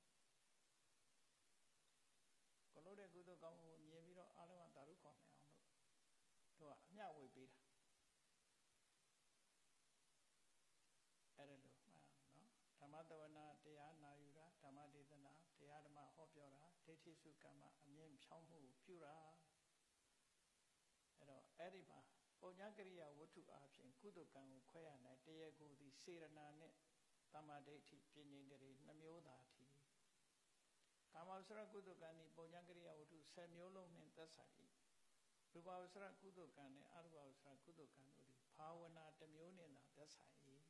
ကလို့တဲ့ကုသိုလ်ကောင်းမှုမြင်ပြီးတော့အားလုံးကသာဓုခေါ်နိုင်အောင်လို့သူကအမြဝေပေးတာအဲ့ဒါလို့မှန်နော်ဓမ္မတဝနာတရားနာယူတာဓမ္မဒေသနာတရားဓမ္မဟောပြောတာဒိဋ္ဌိစုကမ္မအမြင်ဖြောင်းမှုပြုတာအဲ့တော့အဲ့ဒီမှာပုံညာကရိယာဝတ္ထုအားဖြင့်ကုသိုလ်ကံကိုခွဲရနိုင်တရားကိုသည်စေရနာနဲ့တမ္မာဒိဋ္ဌိပြဉ္ဉ္တရေနှမျိုးသာထီကာမဝဆရကုသိုလ်ကံဤပုံညာကရိယာဝတ္ထု10မျိုးလုံးနှင့်သက်ဆိုင်၏ရူပဝဆရကုသိုလ်ကံနှင့်အရူပဝဆရကုသိုလ်ကံတို့သည်ဘာဝနာတစ်မျိုးနှင့်သာသက်ဆိုင်၏